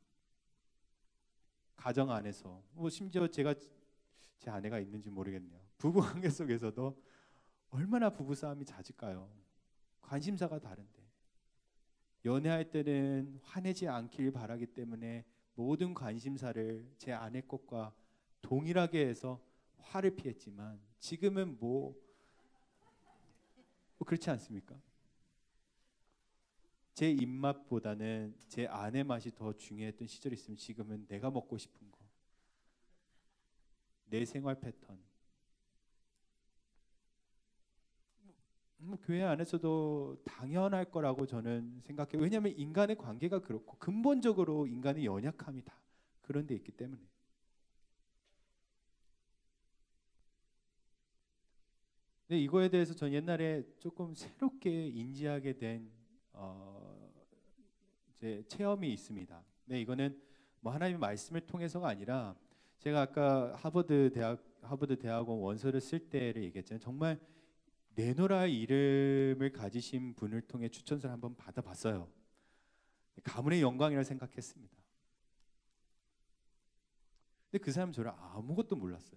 가정 안에서 뭐 심지어 제가 제 아내가 있는지 모르겠네요. 부부 관계 속에서도 얼마나 부부 싸움이 잦을까요? 관심사가 다른데 연애할 때는 화내지 않길 바라기 때문에 모든 관심사를 제 아내 것과 동일하게 해서 화를 피했지만 지금은 뭐 그렇지 않습니까? 제 입맛보다는 제 아내 맛이 더 중요했던 시절이 있으면 지금은 내가 먹고 싶은 거, 내 생활 패턴. 교회 안에서도 당연할 거라고 저는 생각해요. 왜냐하면 인간의 관계가 그렇고 근본적으로 인간의 연약함이 다 그런 데 있기 때문에. 근데 이거에 대해서 전 옛날에 조금 새롭게 인지하게 된 이제 체험이 있습니다. 근데 이거는 뭐 하나님의 말씀을 통해서가 아니라 제가 아까 하버드 대학원 원서를 쓸 때를 얘기했잖아요. 정말 내노라 이름을 가지신 분을 통해 추천서를 한번 받아봤어요. 가문의 영광이라 생각했습니다. 근데 그 사람 저를 아무것도 몰랐어요.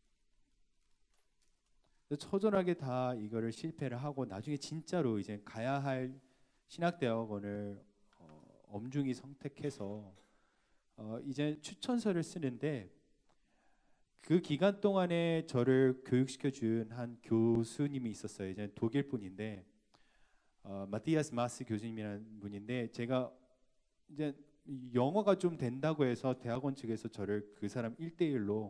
처절하게 다 이거를 실패를 하고 나중에 진짜로 이제 가야 할 신학대학원을 엄중히 선택해서 이제 추천서를 쓰는데 그 기간 동안에 저를 교육시켜 준 한 교수님이 있었어요. 이제 독일 분인데 마티아스 마스 교수님이라는 분인데 제가 이제 영어가 좀 된다고 해서 대학원 측에서 저를 그 사람 1대1로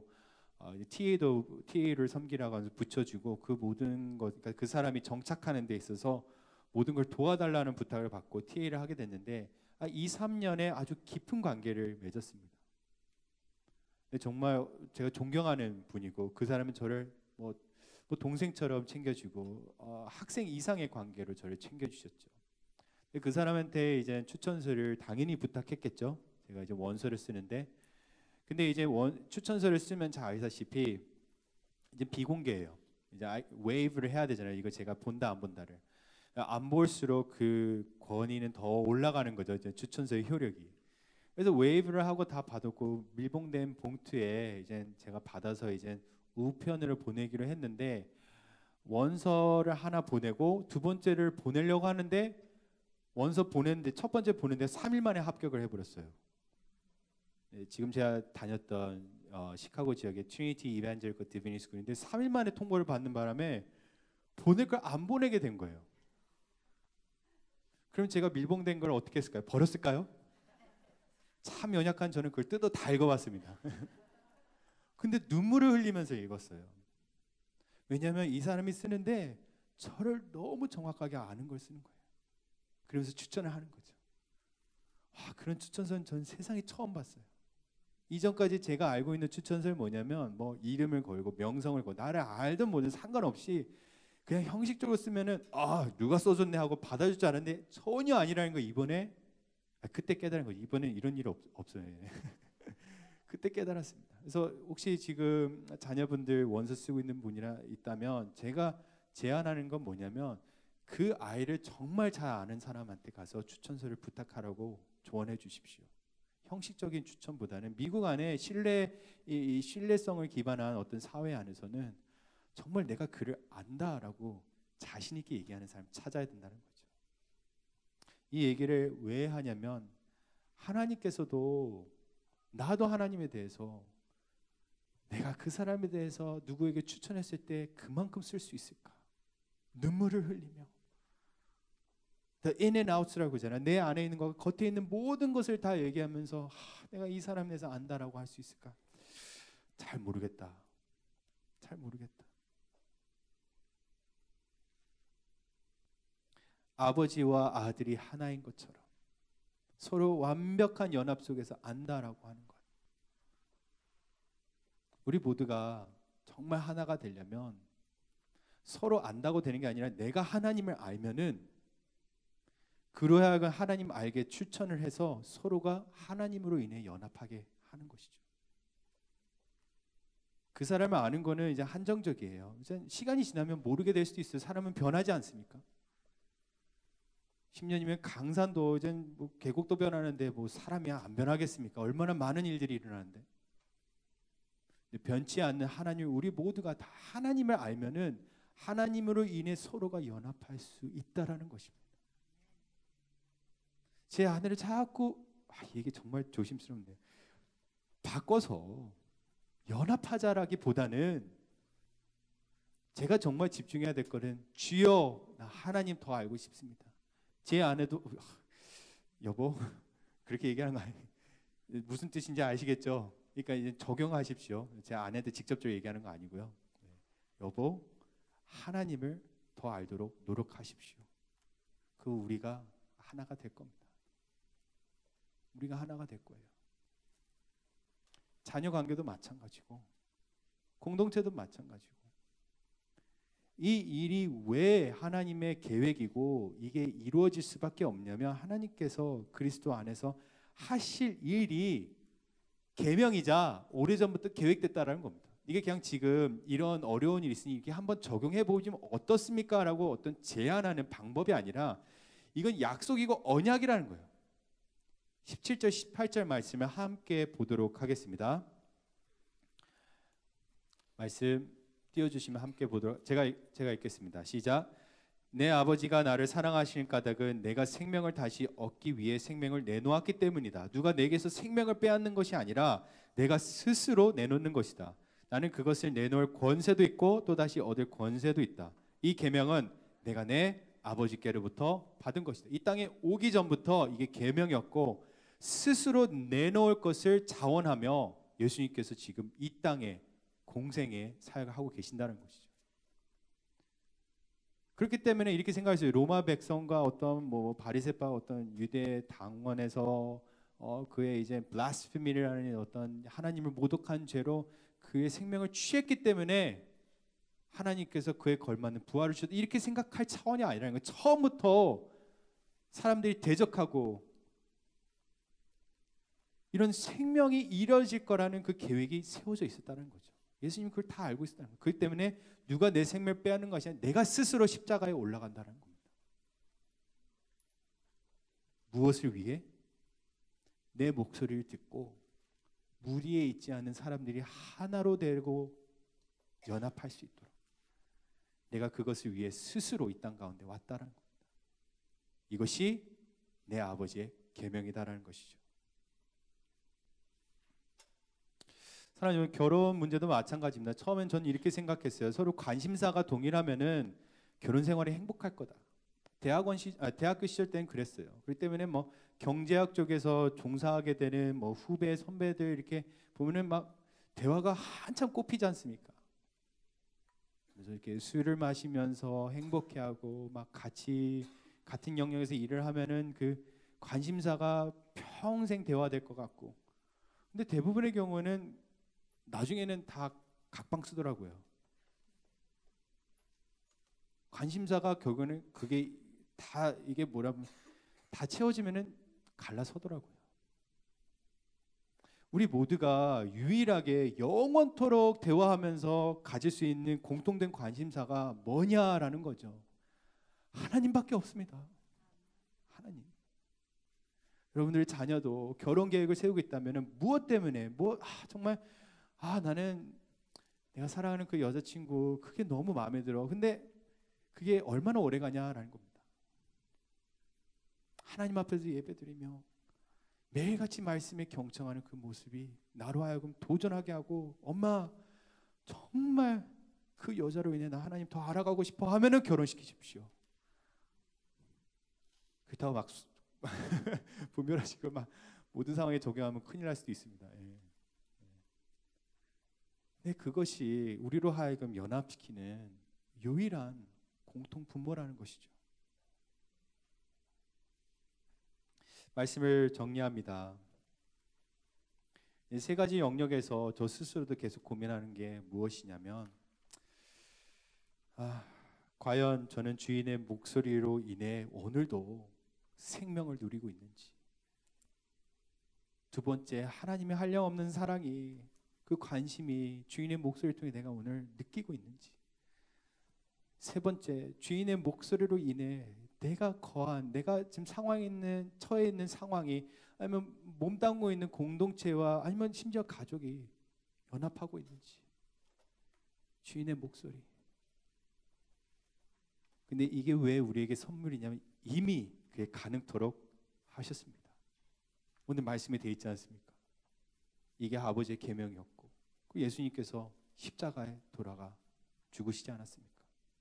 TA를 섬기라고 해서 붙여주고 그 모든 것, 그러니까 그 사람이 정착하는 데 있어서 모든 걸 도와달라는 부탁을 받고 TA를 하게 됐는데 2, 3년에 아주 깊은 관계를 맺었습니다. 정말 제가 존경하는 분이고 그 사람은 저를 뭐 동생처럼 챙겨주고 학생 이상의 관계로 저를 챙겨주셨죠. 그 사람한테 이제 추천서를 당연히 부탁했겠죠. 제가 이제 원서를 쓰는데, 근데 이제 추천서를 쓰면 잘 아시다시피 이제 비공개예요. 이제 웨이브를 해야 되잖아요. 이거 제가 본다 안 본다를. 안 볼수록 그 권위는 더 올라가는 거죠. 이제 추천서의 효력이. 그래서 웨이브를 하고 다 받았고 밀봉된 봉투에 이제 제가 받아서 이제 우편으로 보내기로 했는데, 원서를 하나 보내고 두 번째를 보내려고 하는데 원서 보냈는데 첫 번째 보냈는데 3일 만에 합격을 해버렸어요. 네, 지금 제가 다녔던 시카고 지역의 트리니티 이반젤리컬 디비니티 스쿨인데 3일 만에 통보를 받는 바람에 보낼 걸 안 보내게 된 거예요. 그럼 제가 밀봉된 걸 어떻게 했을까요? 버렸을까요? 참 연약한 저는 그걸 뜯어 다 읽어봤습니다. 근데 눈물을 흘리면서 읽었어요. 왜냐하면 이 사람이 쓰는데 저를 너무 정확하게 아는 걸 쓰는 거예요. 그러면서 추천을 하는 거죠. 와, 그런 추천서는 전 세상에 처음 봤어요. 이전까지 제가 알고 있는 추천서는 뭐냐면 뭐 이름을 걸고 명성을 걸고 나를 알든 뭐든 상관없이 그냥 형식적으로 쓰면은 누가 써줬네 하고 받아줄 줄 알았는데 전혀 아니라는 거 이번에 그때 깨달은 거죠. 이번엔 이런 일 없어요. 그때 깨달았습니다. 그래서 혹시 지금 자녀분들 원서 쓰고 있는 분이라 있다면 제가 제안하는 건 뭐냐면 그 아이를 정말 잘 아는 사람한테 가서 추천서를 부탁하라고 조언해 주십시오. 형식적인 추천보다는 미국 안에 이 신뢰성을 기반한 어떤 사회 안에서는 정말 내가 그를 안다라고 자신 있게 얘기하는 사람 찾아야 된다는 거죠. 이 얘기를 왜 하냐면 하나님께서도 나도 하나님에 대해서 내가 그 사람에 대해서 누구에게 추천했을 때 그만큼 쓸 수 있을까? 눈물을 흘리며 The in and outs라고 하잖아. 내 안에 있는 것과 겉에 있는 모든 것을 다 얘기하면서 내가 이 사람에 대해서 안다라고 할 수 있을까? 잘 모르겠다. 잘 모르겠다. 아버지와 아들이 하나인 것처럼 서로 완벽한 연합 속에서 안다라고 하는 것. 우리 모두가 정말 하나가 되려면 서로 안다고 되는 게 아니라 내가 하나님을 알면은 그로야 하여금 하나님 알게 추천을 해서 서로가 하나님으로 인해 연합하게 하는 것이죠. 그 사람을 아는 거는 이제 한정적이에요. 이제 시간이 지나면 모르게 될 수도 있어요. 사람은 변하지 않습니까? 10년이면 강산도 이제 뭐 계곡도 변하는데 뭐 사람이 안 변하겠습니까? 얼마나 많은 일들이 일어나는데. 변치 않는 하나님, 우리 모두가 다 하나님을 알면은 하나님으로 인해 서로가 연합할 수 있다라는 것입니다. 제 아내를 자꾸 이게 정말 조심스럽네요. 바꿔서 연합하자라기보다는 제가 정말 집중해야 될 거는 주여 나 하나님 더 알고 싶습니다. 제 아내도 여보 그렇게 얘기하는 거 아니에요. 무슨 뜻인지 아시겠죠? 그러니까 이제 적용하십시오. 제 아내한테 직접적으로 얘기하는 거 아니고요. 여보 하나님을 더 알도록 노력하십시오. 그 우리가 하나가 될 겁니다. 우리가 하나가 될 거예요. 자녀 관계도 마찬가지고 공동체도 마찬가지고 이 일이 왜 하나님의 계획이고 이게 이루어질 수밖에 없냐면 하나님께서 그리스도 안에서 하실 일이 계명이자 오래전부터 계획됐다라는 겁니다. 이게 그냥 지금 이런 어려운 일이 있으니 이게 한번 적용해 보시면 어떻습니까? 라고 어떤 제안하는 방법이 아니라 이건 약속이고 언약이라는 거예요. 17절 18절 말씀을 함께 보도록 하겠습니다. 말씀 띄워주시면 함께 보도록 제가 읽겠습니다. 시작. 내 아버지가 나를 사랑하시는 까닭은 내가 생명을 다시 얻기 위해 생명을 내놓았기 때문이다. 누가 내게서 생명을 빼앗는 것이 아니라 내가 스스로 내놓는 것이다. 나는 그것을 내놓을 권세도 있고 또 다시 얻을 권세도 있다. 이 계명은 내가 내 아버지께로부터 받은 것이다. 이 땅에 오기 전부터 이게 계명이었고 스스로 내놓을 것을 자원하며 예수님께서 지금 이 땅에 공생의 사역을 하고 계신다는 것이죠. 그렇기 때문에 이렇게 생각했어요. 로마 백성과 어떤 뭐 바리새파 어떤 유대 당원에서 그의 이제 블라스페미라는 어떤 하나님을 모독한 죄로 그의 생명을 취했기 때문에 하나님께서 그에 걸맞는 부활을 주셨다. 이렇게 생각할 차원이 아니라는 거예요. 처음부터 사람들이 대적하고 이런 생명이 이뤄질 거라는 그 계획이 세워져 있었다는 거죠. 예수님은 그걸 다 알고 있었다는 거예요. 그렇기 때문에 누가 내 생명을 빼앗는 것이 아니라 내가 스스로 십자가에 올라간다는 겁니다. 무엇을 위해? 내 목소리를 듣고 무리에 있지 않은 사람들이 하나로 되고 연합할 수 있도록 내가 그것을 위해 스스로 이 땅 가운데 왔다는 겁니다. 이것이 내 아버지의 계명이다라는 것이죠. 사랑하는 결혼 문제도 마찬가지입니다. 처음엔 저는 이렇게 생각했어요. 서로 관심사가 동일하면은 결혼 생활이 행복할 거다. 대학교 시절 때는 그랬어요. 그렇기 때문에 뭐 경제학 쪽에서 종사하게 되는 뭐 후배 선배들 이렇게 보면은 막 대화가 한참 꽃피지 않습니까? 그래서 이렇게 술을 마시면서 행복해하고 막 같이 같은 영역에서 일을 하면은 그 관심사가 평생 대화될 것 같고, 근데 대부분의 경우는 나중에는 다 각방 쓰더라고요. 관심사가 결국에는 그게 다 이게 뭐라면 다 채워지면은 갈라서더라고요. 우리 모두가 유일하게 영원토록 대화하면서 가질 수 있는 공통된 관심사가 뭐냐라는 거죠. 하나님밖에 없습니다. 하나님. 여러분들의 자녀도 결혼 계획을 세우고 있다면 무엇 때문에 정말 나는 내가 사랑하는 그 여자친구 그게 너무 마음에 들어. 근데 그게 얼마나 오래 가냐라는 겁니다. 하나님 앞에서 예배드리며 매일같이 말씀에 경청하는 그 모습이 나로 하여금 도전하게 하고, 엄마 정말 그 여자로 인해 나 하나님 더 알아가고 싶어 하면은 결혼시키십시오. 그렇다고 막 분별하시고 막 모든 상황에 적용하면 큰일 날 수도 있습니다. 네, 그것이 우리로 하여금 연합시키는 유일한 공통 분모라는 것이죠. 말씀을 정리합니다. 이 세 가지 영역에서 저 스스로도 계속 고민하는 게 무엇이냐면, 과연 저는 주인의 목소리로 인해 오늘도 생명을 누리고 있는지, 두 번째, 하나님의 한량없는 사랑이, 그 관심이 주인의 목소리를 통해 내가 오늘 느끼고 있는지, 세 번째, 주인의 목소리로 인해 내가 지금 처해 있는 상황이, 아니면 몸담고 있는 공동체와 아니면 심지어 가족이 연합하고 있는지, 주인의 목소리. 근데 이게 왜 우리에게 선물이냐면 이미 그게 가능토록 하셨습니다. 오늘 말씀에 되어 있지 않습니까? 이게 아버지의 계명이었고, 그 예수님께서 십자가에 돌아가 죽으시지 않았습니까?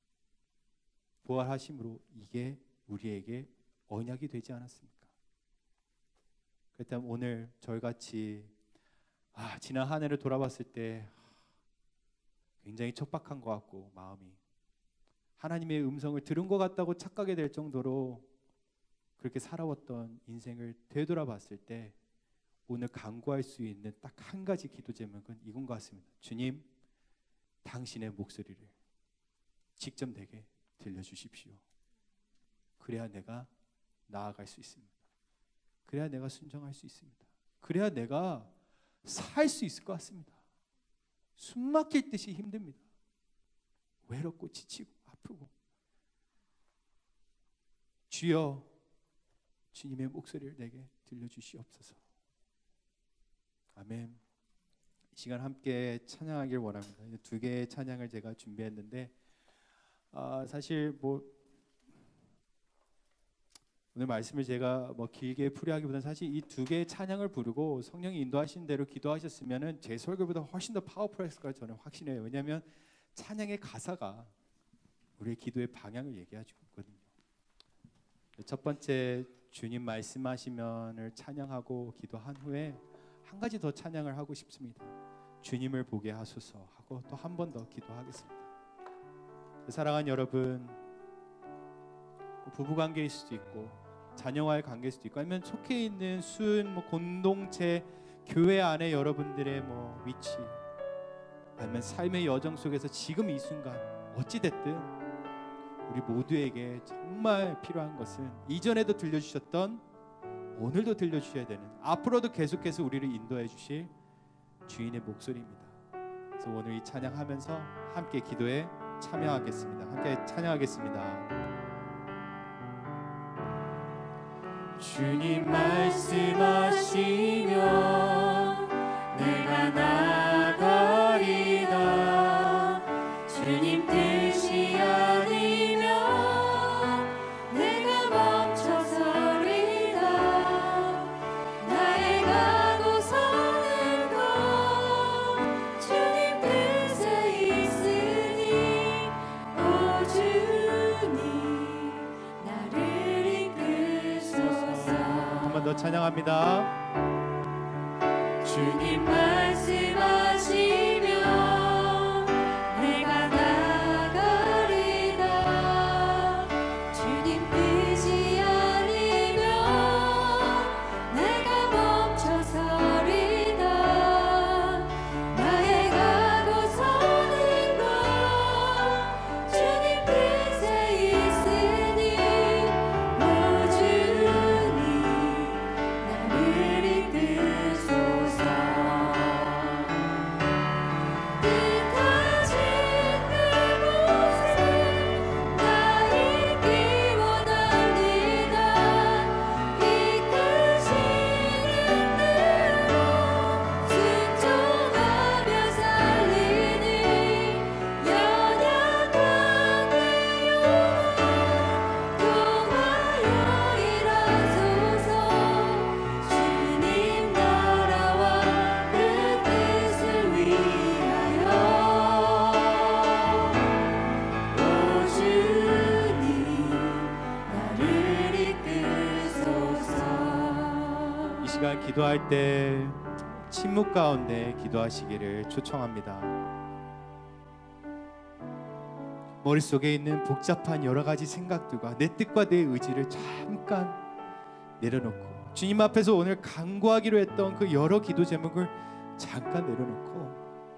부활하심으로 이게 우리에게 언약이 되지 않았습니까? 그렇다면 오늘 저희같이 지난 한 해를 돌아봤을 때 굉장히 척박한 것 같고, 마음이 하나님의 음성을 들은 것 같다고 착각이 될 정도로 그렇게 살아왔던 인생을 되돌아봤을 때 오늘 간구할 수 있는 딱 한 가지 기도 제목은 이건 것 같습니다. 주님, 당신의 목소리를 직접 내게 들려주십시오. 그래야 내가 나아갈 수 있습니다. 그래야 내가 순종할 수 있습니다. 그래야 내가 살 수 있을 것 같습니다. 숨 막힐 듯이 힘듭니다. 외롭고 지치고 아프고. 주여, 주님의 목소리를 내게 들려주시옵소서. 아멘. 이 시간 함께 찬양하길 원합니다. 두 개의 찬양을 제가 준비했는데, 사실 오늘 말씀을 제가 길게 풀이하기보다는 사실 이 두 개의 찬양을 부르고 성령이 인도하신 대로 기도하셨으면은 제 설교보다 훨씬 더 파워풀했을 거라 저는 확신해요. 왜냐하면 찬양의 가사가 우리의 기도의 방향을 얘기해주고 있거든요. 첫 번째, 주님 말씀하시면을 찬양하고 기도한 후에 한 가지 더 찬양을 하고 싶습니다. 주님을 보게 하소서 하고 또 한 번 더 기도하겠습니다. 사랑하는 여러분, 부부관계일 수도 있고 자녀와의 관계일 수도 있고, 아니면 속해 있는 공동체, 교회 안에 여러분들의 위치, 아니면 삶의 여정 속에서 지금 이 순간 어찌 됐든 우리 모두에게 정말 필요한 것은 이전에도 들려주셨던, 오늘도 들려주셔야 되는, 앞으로도 계속해서 우리를 인도해 주실 주인의 목소리입니다. 그래서 오늘 이 찬양하면서 함께 기도에 참여하겠습니다. 함께 찬양하겠습니다. 주님 말씀하시면 내가 나가리다. 주님 뜻이 아니면 내가 멈춰서리다. 나의 가고 서는 것 주님 뜻에 있으니 오 주님 나를 이끄소서. 한 번 더 찬양합니다. 주님 말씀하시면 내가 나가리다. 주님 뜻이 아니면 내가 멈춰서리다. 나의 가고 서는 것 주님 뜻에 있으니 오 주님 나를 이끄소서. 뜻하신 그곳에 나 있기 원합니다. 이끄시는 대로 순종하며 살리니 연약한 내 영혼 통하여 일하소서. 주님 나라와 그 뜻을 위하여 오 주님 나를 이끄소서. 이 시간 기도할 때 침묵 가운데 기도하시기를 초청합니다. 머릿속에 있는 복잡한 여러 가지 생각들과 내 뜻과 내 의지를 잠깐 내려놓고, 주님 앞에서 오늘 간구하기로 했던 그 여러 기도 제목을 잠깐 내려놓고,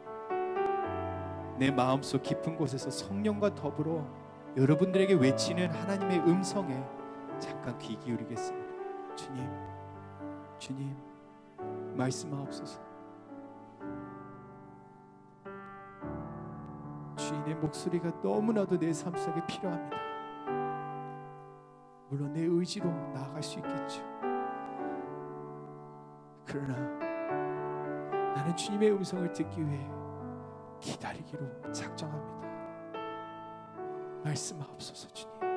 내 마음속 깊은 곳에서 성령과 더불어 여러분들에게 외치는 하나님의 음성에 잠깐 귀 기울이겠습니다. 주님, 주님 말씀하옵소서. 주인의 목소리가 너무나도 내 삶 속에 필요합니다. 물론 내 의지로 나아갈 수 있겠죠. 그러나 나는 주님의 음성을 듣기 위해 기다리기로 작정합니다. 말씀하옵소서. 주님,